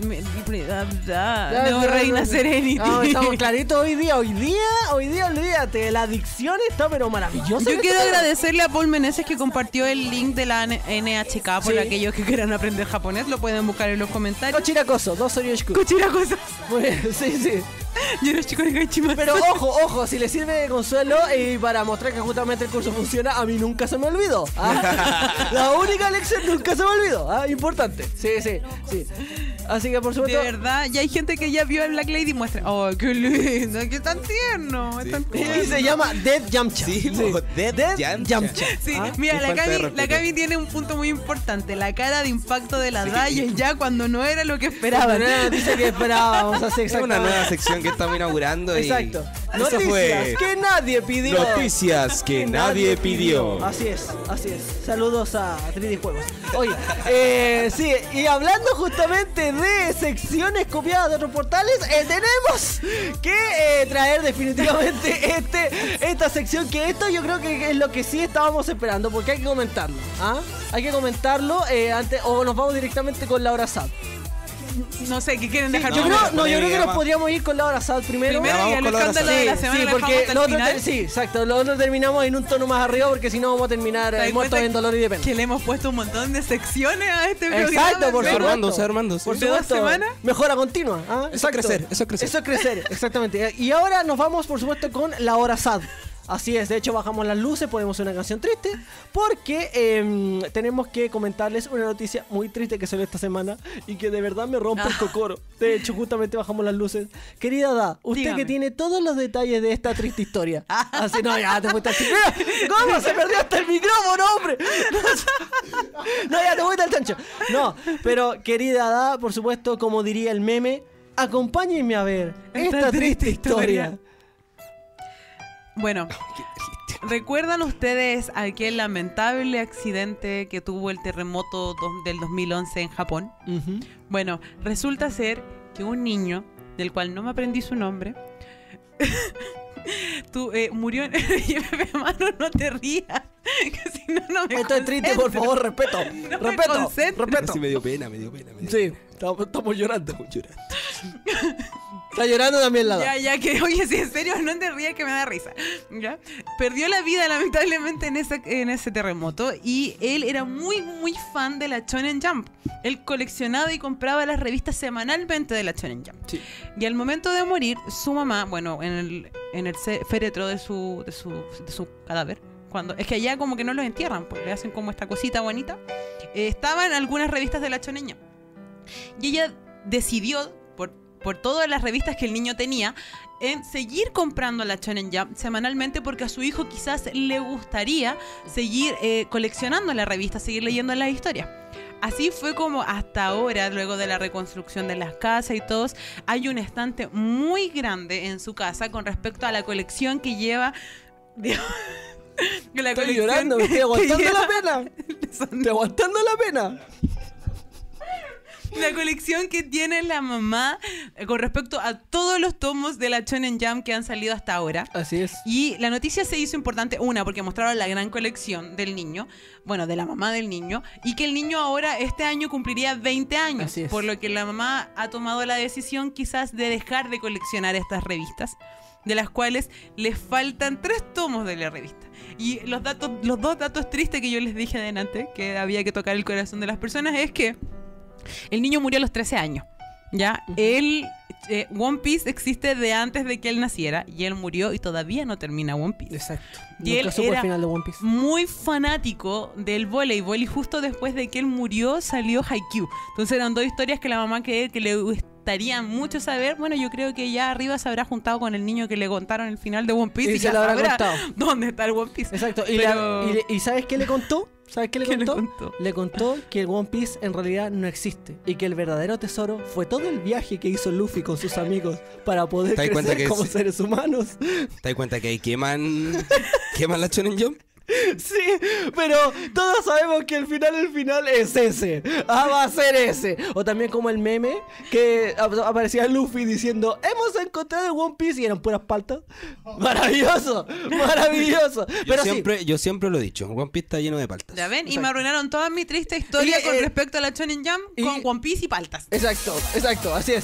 de Reina Serenity. No, estamos claritos hoy día, hoy día, hoy día, olvídate, la adicción está pero maravillosa. Yo quiero agradecerle a Paul Meneses que compartió el link de la N H K por Sí. aquellos que quieran aprender japonés, lo pueden buscar en los comentarios. Kochirakoso, dos Orioshku. Cochira cosas. Muy bien, sí, sí. Yo no chico de Gaichimasu. Pero ojo, ojo, si le sirve de consuelo y para mostrar que justamente el curso funciona, a mí nunca se me olvidó. ¿ah? La única lección nunca se me olvidó. ¿ah? Importante. Sí, sí, sí. Así que por De supuesto. verdad, ya hay gente que ya vio el Black Lady y muestra. ¡Oh, qué lindo! ¡Qué tan tierno! Es tan Y tierno. se llama Dead Yamcha. Sí, po, Dead Yamcha. Sí, ¿Ah? mira, Qué la falta de Cami, la respeto. Cami tiene un punto muy importante. La cara de impacto de la Daya ya cuando no era lo que esperaban. Pero dice que esperábamos así Es una exactamente. nueva sección que estamos inaugurando. y Exacto. Eso Noticias fue que nadie pidió. Noticias que nadie pidió. Así es, así es. Saludos a tres D Juegos. Oye, eh, sí, y hablando justamente de secciones copiadas de otros portales, eh, tenemos que eh, traer definitivamente este, esta sección, que esto yo creo que es lo que sí estábamos esperando, porque hay que comentarlo. ¿ah? Hay que comentarlo eh, antes, o nos vamos directamente con la hora S A D. No sé, ¿qué quieren Sí, dejar? yo No, creo, no, no, yo creo que nos llama. podríamos ir con la hora S A D primero. Primero Ya, y vamos el con la hora escándalo de la Sí, semana sí, lo porque dejamos hasta lo el otro final. te- sí, exacto. Lo otro terminamos en un tono más arriba, porque si no vamos a terminar ¿Te eh, das muertos cuenta en dolor y de pena. Que le hemos puesto un montón de secciones a este programa. Exacto, por Se va supuesto. armando, se va armando, sí. Por ¿De dos supuesto. semanas? Mejora continua. ¿ah? Eso es Exacto. crecer, eso es crecer. Eso es crecer, exactamente. Y ahora nos vamos, por supuesto, con la hora S A D. Así es, de hecho bajamos las luces, ponemos una canción triste, porque eh, tenemos que comentarles una noticia muy triste que salió esta semana y que de verdad me rompe el cocoro. De hecho, justamente bajamos las luces. Querida Da, usted Dígame. que tiene todos los detalles de esta triste historia. Así, no, ya te fuiste al chancho. Mira, ¿cómo se perdió hasta el micrófono, hombre? No, ya te fuiste al chancho. No, pero querida Da, por supuesto, como diría el meme, acompáñenme a ver esta, Esta triste triste historia. historia. Bueno, ¿recuerdan ustedes aquel lamentable accidente que tuvo el terremoto do- del dos mil once en Japón? Ujú. Bueno, resulta ser que un niño, del cual no me aprendí su nombre, tú, eh, murió en... Hermano, no te rías, que si no, no me Esto es triste, por concentro. favor, respeto. me respeto, concentro. respeto. Sí, me dio pena, me dio pena. Me dio Sí, estamos, estamos llorando. pena. Llorando. Está llorando también la Ya, Da. ya que, oye, si en serio, no te rías que me da risa. ¿Ya? Perdió la vida lamentablemente en ese, en ese terremoto y él era muy, muy fan de la Shonen Jump. Él coleccionaba y compraba las revistas semanalmente de la Shonen Jump. Sí. Y al momento de morir, su mamá, bueno, en el, en el ce- féretro de su, de su, de su cadáver, cuando, es que allá como que no los entierran, pues le hacen como esta cosita bonita, eh, estaban algunas revistas de la Shonen Jump. Y ella decidió, por, por todas las revistas que el niño tenía, en seguir comprando la Shonen Jump semanalmente porque a su hijo quizás le gustaría seguir eh, coleccionando la revista, seguir leyendo las historias. Así fue como hasta ahora, luego de la reconstrucción de las casas y todos, hay un estante muy grande en su casa con respecto a la colección que lleva... Dios, la Estoy colección llorando, me que- estoy que aguantando la lleva- pena. Estoy aguantando la pena. La colección que tiene la mamá eh, con respecto a todos los tomos de la Shonen Jump que han salido hasta ahora. Así es. Y la noticia se hizo importante, una, porque mostraron la gran colección del niño, bueno, de la mamá del niño, y que el niño ahora, este año, cumpliría veinte años. Así es. Por lo que la mamá ha tomado la decisión quizás de dejar de coleccionar estas revistas, de las cuales les faltan tres tomos de la revista. Y los datos, los dos datos tristes que yo les dije adelante, que había que tocar el corazón de las personas, es que el niño murió a los trece años. Ya, él, eh, One Piece existe de antes de que él naciera y él murió y todavía no termina One Piece. Exacto. Y Nunca él supo el era final de One Piece. muy fanático del voleibol y justo después de que él murió salió Haikyuu. Entonces eran dos historias que la mamá que, que le gustaría mucho saber. Bueno, yo creo que ya arriba se habrá juntado con el niño que le contaron el final de One Piece Y y, se ya lo habrá sabrá contado. dónde está el One Piece. Exacto. Y, Pero- la- y le- y ¿sabes qué le contó? ¿Sabes qué le ¿Qué le contó? contó? Le contó que el One Piece en realidad no existe y que el verdadero tesoro fue todo el viaje que hizo Luffy con sus amigos para poder ¿Te das cuenta crecer que como es- seres humanos. ¿Te das cuenta que ahí queman, queman la Shonen Jump? Sí, pero todos sabemos que el final, el final es ese. Ah, va a ser ese. O también como el meme que ap- aparecía Luffy diciendo, hemos encontrado el One Piece y eran puras paltas. Maravilloso, maravilloso. Yo, Pero sí, siempre, yo siempre lo he dicho, One Piece está lleno de paltas. ¿Ya ven? Y Exacto. me arruinaron toda mi triste historia Y, con eh, respecto a la Shonen Jump y- con One Piece y paltas. exacto, exacto, así es.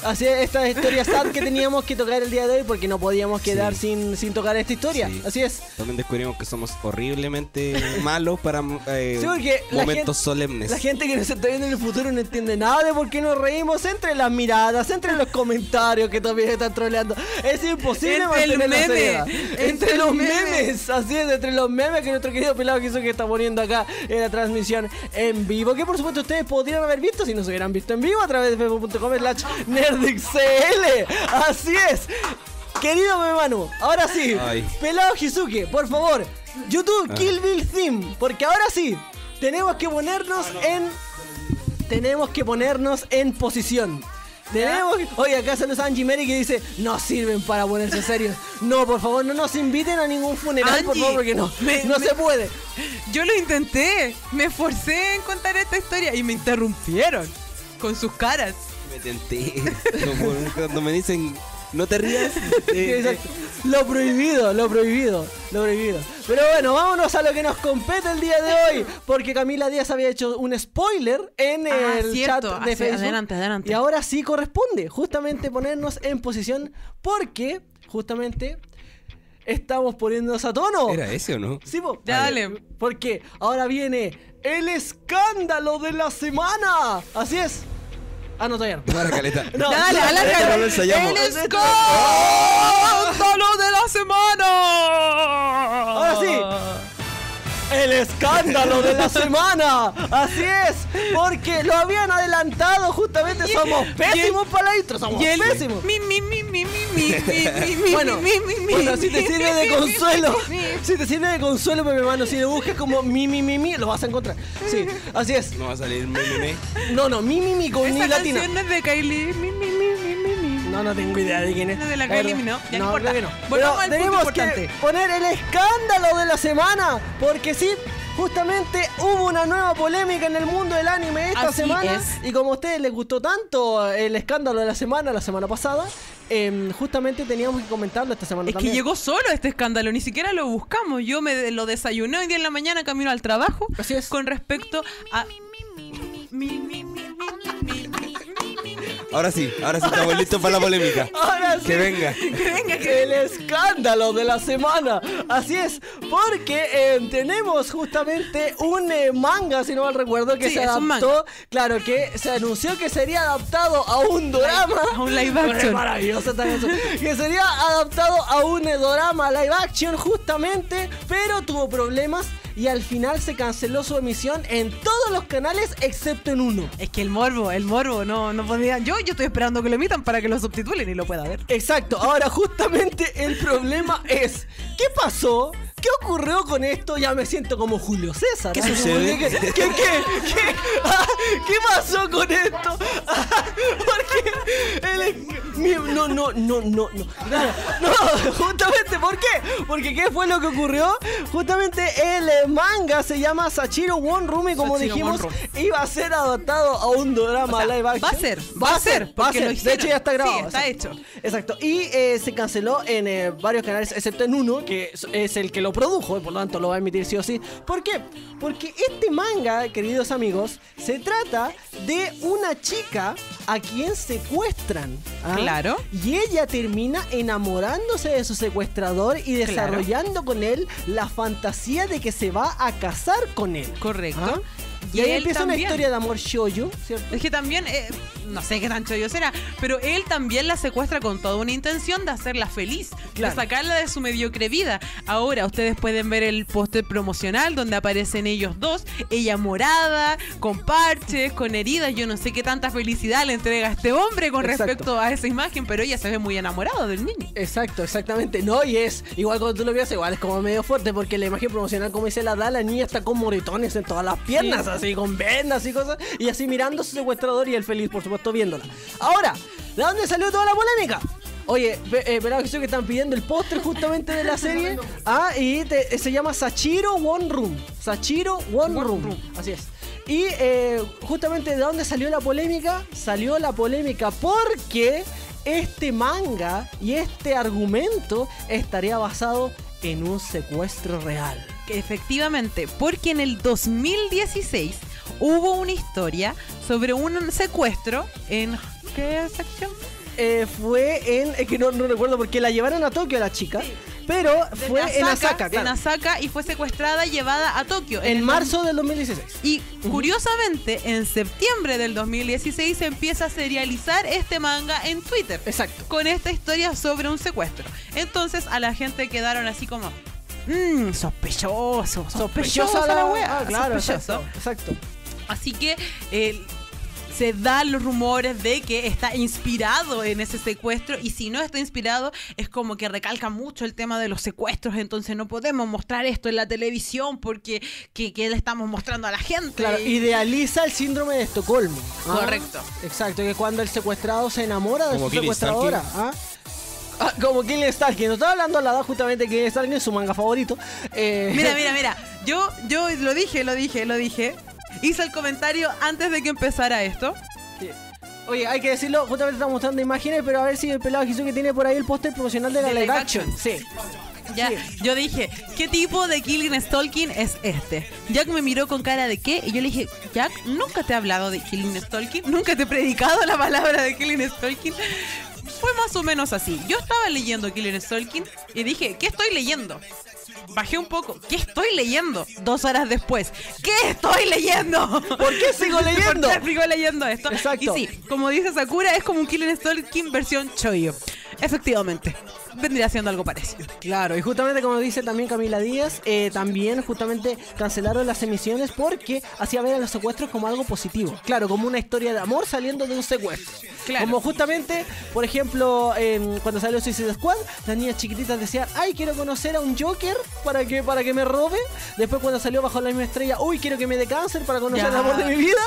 Así es, esta historia sad que teníamos que tocar el día de hoy porque no podíamos quedar Sí. sin, sin tocar esta historia. Sí. Así es. También descubrimos que somos horriblemente malos para eh, Sí, porque la momentos gente- solemnes. La gente que nos está viendo en el futuro no entiende nada de por qué nos reímos entre las miradas, entre los comentarios que también están troleando. Es imposible Entre el mantener la meme. seriedad. Entre Entre el los meme. memes, así es, entre los memes que nuestro querido pelado quiso que está poniendo acá en la transmisión en vivo, que por supuesto ustedes podrían haber visto si nos hubieran visto en vivo a través de facebook punto com slash nerdixcl. Así es. Querido Meme Manu, ahora sí, Ay. pelado Hizuki, por favor, YouTube Ah. Kill Bill Theme, porque ahora sí, tenemos que ponernos en... Tenemos que ponernos en posición. Tenemos que... Oye, acá se nos Angie Mary que dice, no sirven para ponerse serios. No, por favor, no nos inviten a ningún funeral, por Angie, favor, porque no, me- no me- se puede. Yo lo intenté, me esforcé en contar esta historia y me interrumpieron con sus caras. Me tenté. No, por- cuando me dicen, no te rías. eh, Exacto. Lo prohibido, lo prohibido, lo prohibido. Pero bueno, vámonos a lo que nos compete el día de hoy. Porque Camila Díaz había hecho un spoiler en Ah, el cierto. chat de Así, Facebook. adelante, adelante. Y ahora sí corresponde justamente ponernos en posición porque justamente estamos poniéndonos a tono. ¿Era ese o no? Sí, po. Dale. Porque ahora viene el escándalo de la semana. Así es. Ah, no, todavía no. Para caleta. No, Dale, no, alárgalo. no lo ensayamos. ¡El escándalo de la semana! Ahora sí. El escándalo de la semana. Así es. Porque lo habían adelantado. Justamente somos pésimos para la intro. Somos Y el pésimos. mi, mi, mi, mi, mi, mi, mi, mi, mi, Bueno, mi, mi, mi, bueno, mi, si te mi, sirve mi, de mi, consuelo, mi, mi, mi. si te sirve de consuelo, mi hermano, si le buscas como mi, mi, mi, mi, lo vas a encontrar. Sí, así es. No va a salir me, me, me. No, no, mi, mi, mi con Esa ni latina. canción no es de Kylie. Mi, mi, mi, mi, mi, mi. No, no tengo idea de quién es. No, de la verdad. Kylie Minogue, ya no importa. creo que no. Volvamos Pero al punto tenemos importante. que poner el escándalo de la semana, porque sí, justamente hubo una nueva polémica en el mundo del anime esta Así semana. es. Y como a ustedes les gustó tanto el escándalo de la semana, la semana pasada, em, justamente teníamos que comentarlo esta semana Es que también. llegó solo este escándalo, ni siquiera lo buscamos. Yo me lo desayuné hoy día en la mañana camino al trabajo. Así es. Con respecto a... Mi, mi, mi, mi, mi, mi, mi. Ahora sí, ahora sí estamos listos para la polémica. Ahora sí. Que venga. Que venga, que El escándalo de la semana. Así es, porque eh, tenemos justamente un eh, manga, si no mal recuerdo, que Sí, se es un adaptó. Claro, que se anunció que sería adaptado a un drama. A un live Es action. maravilloso esta canción. Que sería adaptado a un eh, drama live action, justamente, pero tuvo problemas. Y al final se canceló su emisión en todos los canales excepto en uno. Es que el morbo, el morbo, no, no podía. Yo, yo estoy esperando que lo emitan para que lo subtitulen y lo pueda ver. Exacto, ahora justamente el problema es, ¿qué pasó? ¿Qué ocurrió con esto? Ya me siento como Julio César. ¿Qué Así como sucede? que- ¿Qué, qué, qué, ah, ¿qué pasó con esto? Ah, porque el, mi- no, no, no, no, no, nada, no, justamente, ¿por qué? Porque ¿qué fue lo que ocurrió? Justamente el eh, manga se llama Sachiro One Room y como Sachiro dijimos, One iba a ser adaptado a un drama O sea, live action. va a ser, va a ser, va a porque ser. lo De hicieron. hecho ya está grabado. Sí, está exacto. hecho. Exacto. Y eh, se canceló en eh, varios canales, excepto en uno, que es, es el que lo produjo y por lo tanto lo va a emitir sí o sí. ¿Por qué? Porque este manga, queridos amigos, se trata de una chica a quien secuestran. ¿ah? Claro. Y ella termina enamorándose de su secuestrador y desarrollando con él la fantasía de que se va a casar con él. Correcto. ¿Ah? Y, ahí él empieza también. una historia de amor shoujo, ¿cierto? Es que también, eh, no sé qué tan chollo será, pero él también la secuestra con toda una intención de hacerla feliz, Claro. de sacarla de su mediocre vida. Ahora ustedes pueden ver el póster promocional donde aparecen ellos dos, ella morada, con parches, con heridas, yo no sé qué tanta felicidad le entrega a este hombre con Exacto. respecto a esa imagen, pero ella se ve muy enamorada del niño. Exacto, exactamente. No, y es igual cuando tú lo ves, igual es como medio fuerte porque la imagen promocional, como dice la da, la niña está con moretones en todas las piernas, Sí. así con vendas y cosas, y así mirando a su secuestrador y él feliz, por supuesto, viéndola. Ahora, ¿de dónde salió toda la polémica? Oye, ve- eh, verá que que están pidiendo el póster justamente de la serie. Ah, y te- se llama Sachiro One Room. Sachiro One, One Room. Room. Así es. Y eh, justamente de dónde salió la polémica, salió la polémica porque este manga y este argumento estaría basado en un secuestro real. Que efectivamente, porque en el dos mil dieciséis hubo una historia sobre un secuestro en... ¿Qué sección? eh, fue en... Es que no, no recuerdo porque la llevaron a Tokio a la chica. Sí. Pero de fue Nasaka, en Osaka, claro. En Osaka y fue secuestrada y llevada a Tokio. En, en marzo del dos mil dieciséis. Y uh-huh. curiosamente, en septiembre del dos mil dieciséis se empieza a serializar este manga en Twitter. Exacto. Con esta historia sobre un secuestro. Entonces a la gente quedaron así como... Mmm, sospechoso, sospechoso la wea. Ah, claro, sospechoso. Exacto, exacto. Así que... Eh, se dan los rumores de que está inspirado en ese secuestro, y si no está inspirado es como que recalca mucho el tema de los secuestros, entonces no podemos mostrar esto en la televisión porque que, que le estamos mostrando a la gente. Claro, idealiza el síndrome de Estocolmo. ¿Ah? Correcto. Exacto, que cuando el secuestrado se enamora de como su secuestradora. ¿Ah? Ah, como Killing Stalking. Nos estaba hablando a la edad justamente que Stalking es su manga favorito. Eh... Mira, mira, mira. Yo, yo lo dije, lo dije, lo dije. Hice el comentario antes de que empezara esto. Sí. Oye, hay que decirlo, justamente estamos mostrando imágenes, pero a ver si el pelado Jesús que tiene por ahí el póster promocional de la de live live action. action. Sí. Ya, sí. Yo dije, ¿qué tipo de Killing Stalking es este? Jack me miró con cara de ¿qué? Y yo le dije, Jack, nunca te he hablado de Killing Stalking, nunca te he predicado la palabra de Killing Stalking. Fue más o menos así. Yo estaba leyendo Killing Stalking y dije, ¿qué estoy leyendo? Bajé un poco. ¿Qué estoy leyendo? Dos horas después. ¿Qué estoy leyendo? ¿Por qué sigo leyendo? ¿Por qué sigo leyendo esto? Exacto. Y sí, como dice Sakura, es como un Killing Stalking versión Choyo. Efectivamente. Vendría siendo algo parecido. Claro, y justamente como dice también Camila Díaz, eh, también justamente cancelaron las emisiones porque hacía ver a los secuestros como algo positivo. Claro, como una historia de amor saliendo de un secuestro. Claro. Como justamente, por ejemplo, eh, cuando salió Suicide Squad, las niñas chiquititas decían, ay, quiero conocer a un Joker para que, para que me robe. Después cuando salió Bajo la misma estrella, uy, quiero que me dé cáncer para conocer ya. el amor de mi vida.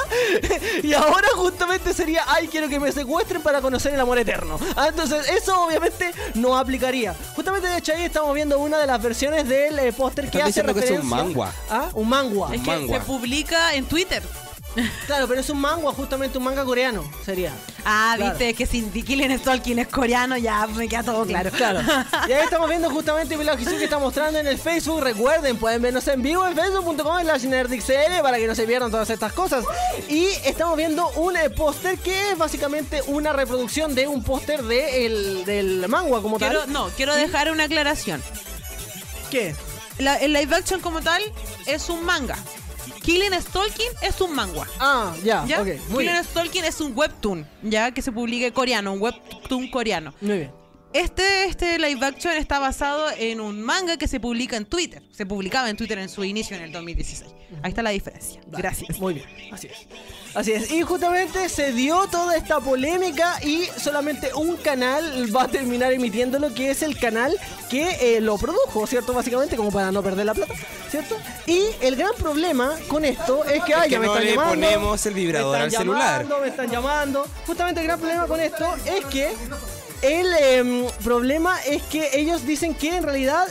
Y ahora justamente sería, ay, quiero que me secuestren para conocer el amor eterno. Ah, entonces eso obviamente no aplicaría. Justamente de hecho ahí estamos viendo una de las versiones del eh, póster que hace referencia. Que es un mangua. ¿Ah? Un mangua. Es un que mangua. se publica en Twitter. Claro, pero es un mangua, justamente un manga coreano sería. Ah, claro. viste, que si Killing Stalking es coreano, ya me queda todo claro. Claro. Y ahí estamos viendo justamente Pelado Jesús que está mostrando en el Facebook. Recuerden, pueden vernos en vivo en facebook punto com slash nerdixl para que no se pierdan todas estas cosas. Y estamos viendo un eh, póster que es básicamente una reproducción de un póster de el, del mangua como quiero, tal. No, quiero dejar una aclaración. ¿Qué? La, el live action como tal es un manga. Killing Stalking es un manga. Ah, ya, ¿Ya? ok, muy Killing bien. Stalking es un webtoon, ya que se publica en coreano, un webtoon coreano. Muy bien. Este, este live action está basado en un manga que se publica en Twitter. Se publicaba en Twitter en su inicio en el dos mil dieciséis. Ahí está la diferencia. Vale, gracias. Muy bien, así es. Así es. Y justamente se dio toda esta polémica y solamente un canal va a terminar emitiéndolo, que es el canal que eh, lo produjo, ¿cierto? Básicamente, como para no perder la plata, ¿cierto? Y el gran problema con esto es que, ay, es que ya me no están le llamando. ponemos el vibrador al celular. Llamando, me están llamando. Justamente el gran problema con esto es que el eh, problema es que ellos dicen que en realidad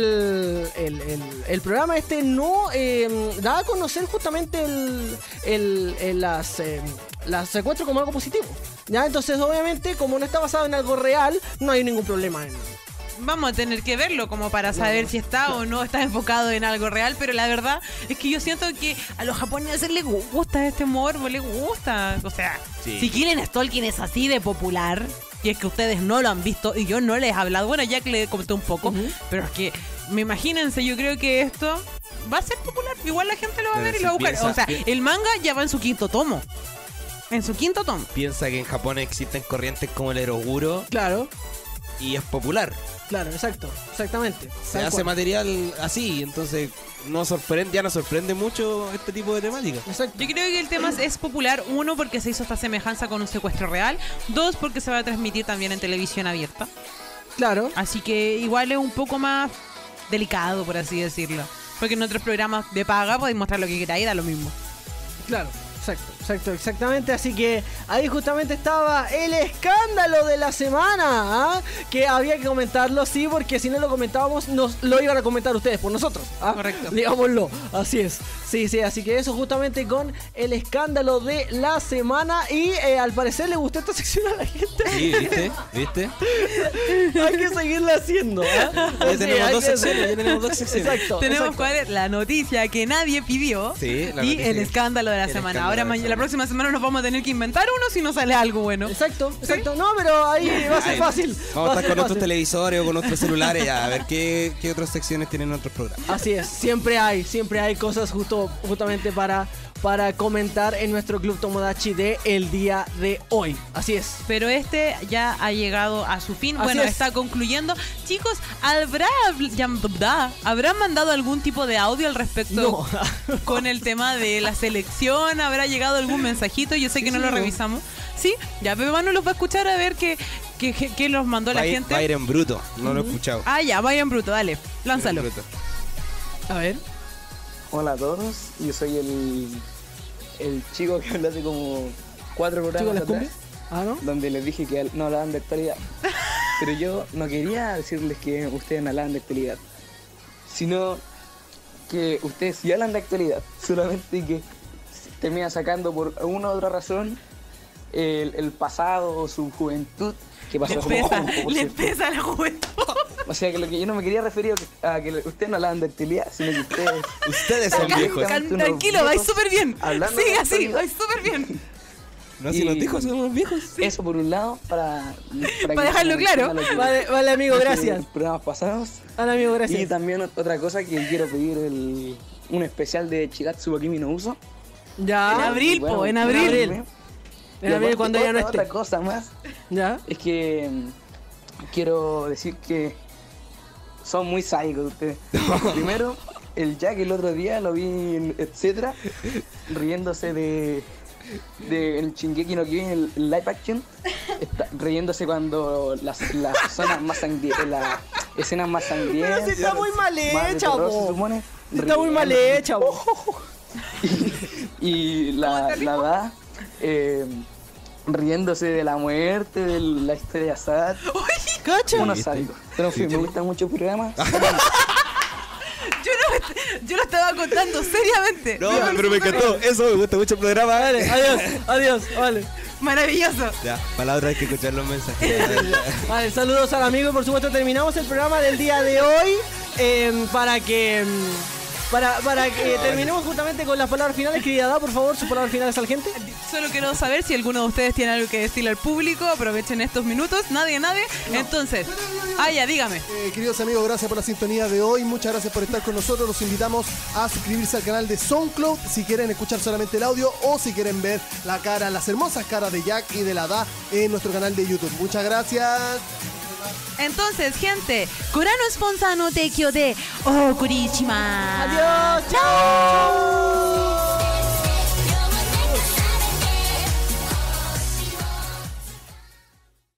el, el, el, el programa este no eh, da a conocer justamente el, el, el las, eh, las secuestros como algo positivo. ¿Ya? Entonces obviamente como no está basado en algo real, no hay ningún problema en Vamos a tener que verlo como para saber si está o no está enfocado en algo real, pero la verdad es que yo siento que a los japoneses les gusta este morbo, les gusta. O sea, sí. Si Killing Stalking es así de popular, y es que ustedes no lo han visto y yo no les he hablado, bueno, ya que le comenté un poco, uh-huh. pero es que, me imagínense, yo creo que esto va a ser popular, igual la gente lo va a ver y lo va a buscar. Piensa, o sea, piensa. El manga ya va en su quinto tomo. En su quinto tomo. Piensa que en Japón existen corrientes como el eroguro. Claro. Y es popular. Claro, exacto, exactamente. Se hace cual. material así, entonces no sorprende, ya no sorprende mucho este tipo de temática. Exacto. Yo creo que el tema es popular, uno, porque se hizo esta semejanza con un secuestro real, dos, porque se va a transmitir también en televisión abierta. Claro. Así que igual es un poco más delicado, por así decirlo. Porque en otros programas de paga podéis mostrar lo que queráis y da lo mismo. Claro. Exacto, exacto, exactamente. Así que ahí justamente estaba el escándalo de la semana, ¿ah? Que había que comentarlo, sí, porque si no lo comentábamos, nos lo iban a comentar ustedes por nosotros, ¿ah? Correcto. Digámoslo, así es. Sí, sí, así que eso justamente con el escándalo de la semana. Y eh, al parecer le gustó esta sección a la gente. Sí, ¿viste? ¿Viste? Hay que seguirla haciendo, ¿ah? Ya, sí, tenemos dos que... secciones, ya tenemos dos secciones. Exacto. Tenemos exacto. cuál es la noticia que nadie pidió, sí, la y noticia. el escándalo de la el semana. Ahora ma- la la próxima semana nos vamos a tener que inventar uno si no sale algo bueno. Exacto, exacto. No, pero ahí va a ser Ay, fácil. Vamos Va a estar ser con nuestros fácil. televisores o con nuestros celulares ya, a ver qué, qué otras secciones tienen otros programas. Así es, siempre hay, siempre hay cosas justo, justamente para, para comentar en nuestro Club Tomodachi de el día de hoy. Así es. Pero este ya ha llegado a su fin. Así Bueno, es. está concluyendo. Chicos, ¿habrá, ya- ¿habrán mandado algún tipo de audio al respecto No. con el tema de la selección? ¿Habrá llegado algún mensajito? Yo sé que no lo revisamos. ¿Sí? Ya, Pepe Manu los va a escuchar a ver qué, qué, qué, qué los mandó la Va a ir- gente. va a ir en bruto, no lo he escuchado. Ah, ya, vayan bruto, dale, lánzalo. En bruto. A ver. Hola a todos, yo soy el, el chico que habló hace como cuatro Chico, programas ¿les atrás, cumple? Ah, ¿no? donde les dije que no hablaban de actualidad. Pero yo no quería decirles que ustedes no hablaban de actualidad, sino que ustedes sí hablan de actualidad, solamente que terminan sacando por una u otra razón el, el pasado o su juventud, que pasó Le como pesa, poco, por le cierto. pesa la juventud. O sea que lo que yo no me quería referir a que ustedes no hablaban de actualidad, sino que ustedes... Ustedes son Cal- viejos. cal- unos tranquilo, vais viejos súper bien. hablando Sigue de así, actualidad. vais súper bien. No, si Y- nos dijo, somos viejos. Eso por un lado, para, para, Para dejarlo claro. lo que- Vale, vale, amigo, dije gracias. en programas pasados. Vale, amigo, Y gracias. también ot- otra cosa que quiero pedir el, un especial de Chigatsu wa Kimi no Uso. Ya. En abril, Bueno, po, en un abril. abril. anime. En Y abril, aparte, cuando ya no otra- esté. Otra cosa más Ya. es que mm, quiero decir que son muy sádicos ustedes. Primero, el Jack el otro día lo vi en etcétera riéndose de de en Shingeki no Kyojin, el, el live action, está riéndose cuando las, las zonas más sangrientas, las escenas más sangrientas. Pero si está muy mal más de hecha, terror, po. se supone, Está muy mal riéndose. hecha, bo. Y la, la da eh, riéndose de la muerte, de la historia sad. ¿Cacha? Unos sádicos. Pero en fin, me gusta mucho el programa. Yo, no, yo lo estaba contando seriamente. No, pero me encantó. Eso, me gusta mucho el programa. Vale, adiós, adiós, vale. Maravilloso. Ya, para la otra hay que escuchar los mensajes. Vale, saludos al amigo y por supuesto terminamos el programa del día de hoy eh, para que em, para, para que terminemos justamente con las palabras finales. Querida Da, por favor, sus palabras finales al gente. Solo quiero saber si alguno de ustedes tiene algo que decirle al público. Aprovechen estos minutos. Nadie, nadie. Entonces, ah, ya, dígame. Eh, queridos amigos, gracias por la sintonía de hoy. Muchas gracias por estar con nosotros. Los invitamos a suscribirse al canal de SoundCloud si quieren escuchar solamente el audio o si quieren ver la cara, las hermosas caras de Jack y de la Da en nuestro canal de YouTube. Muchas gracias. Entonces, gente, Kurano sponsor no teikyo de Okurishima. Adiós, chao.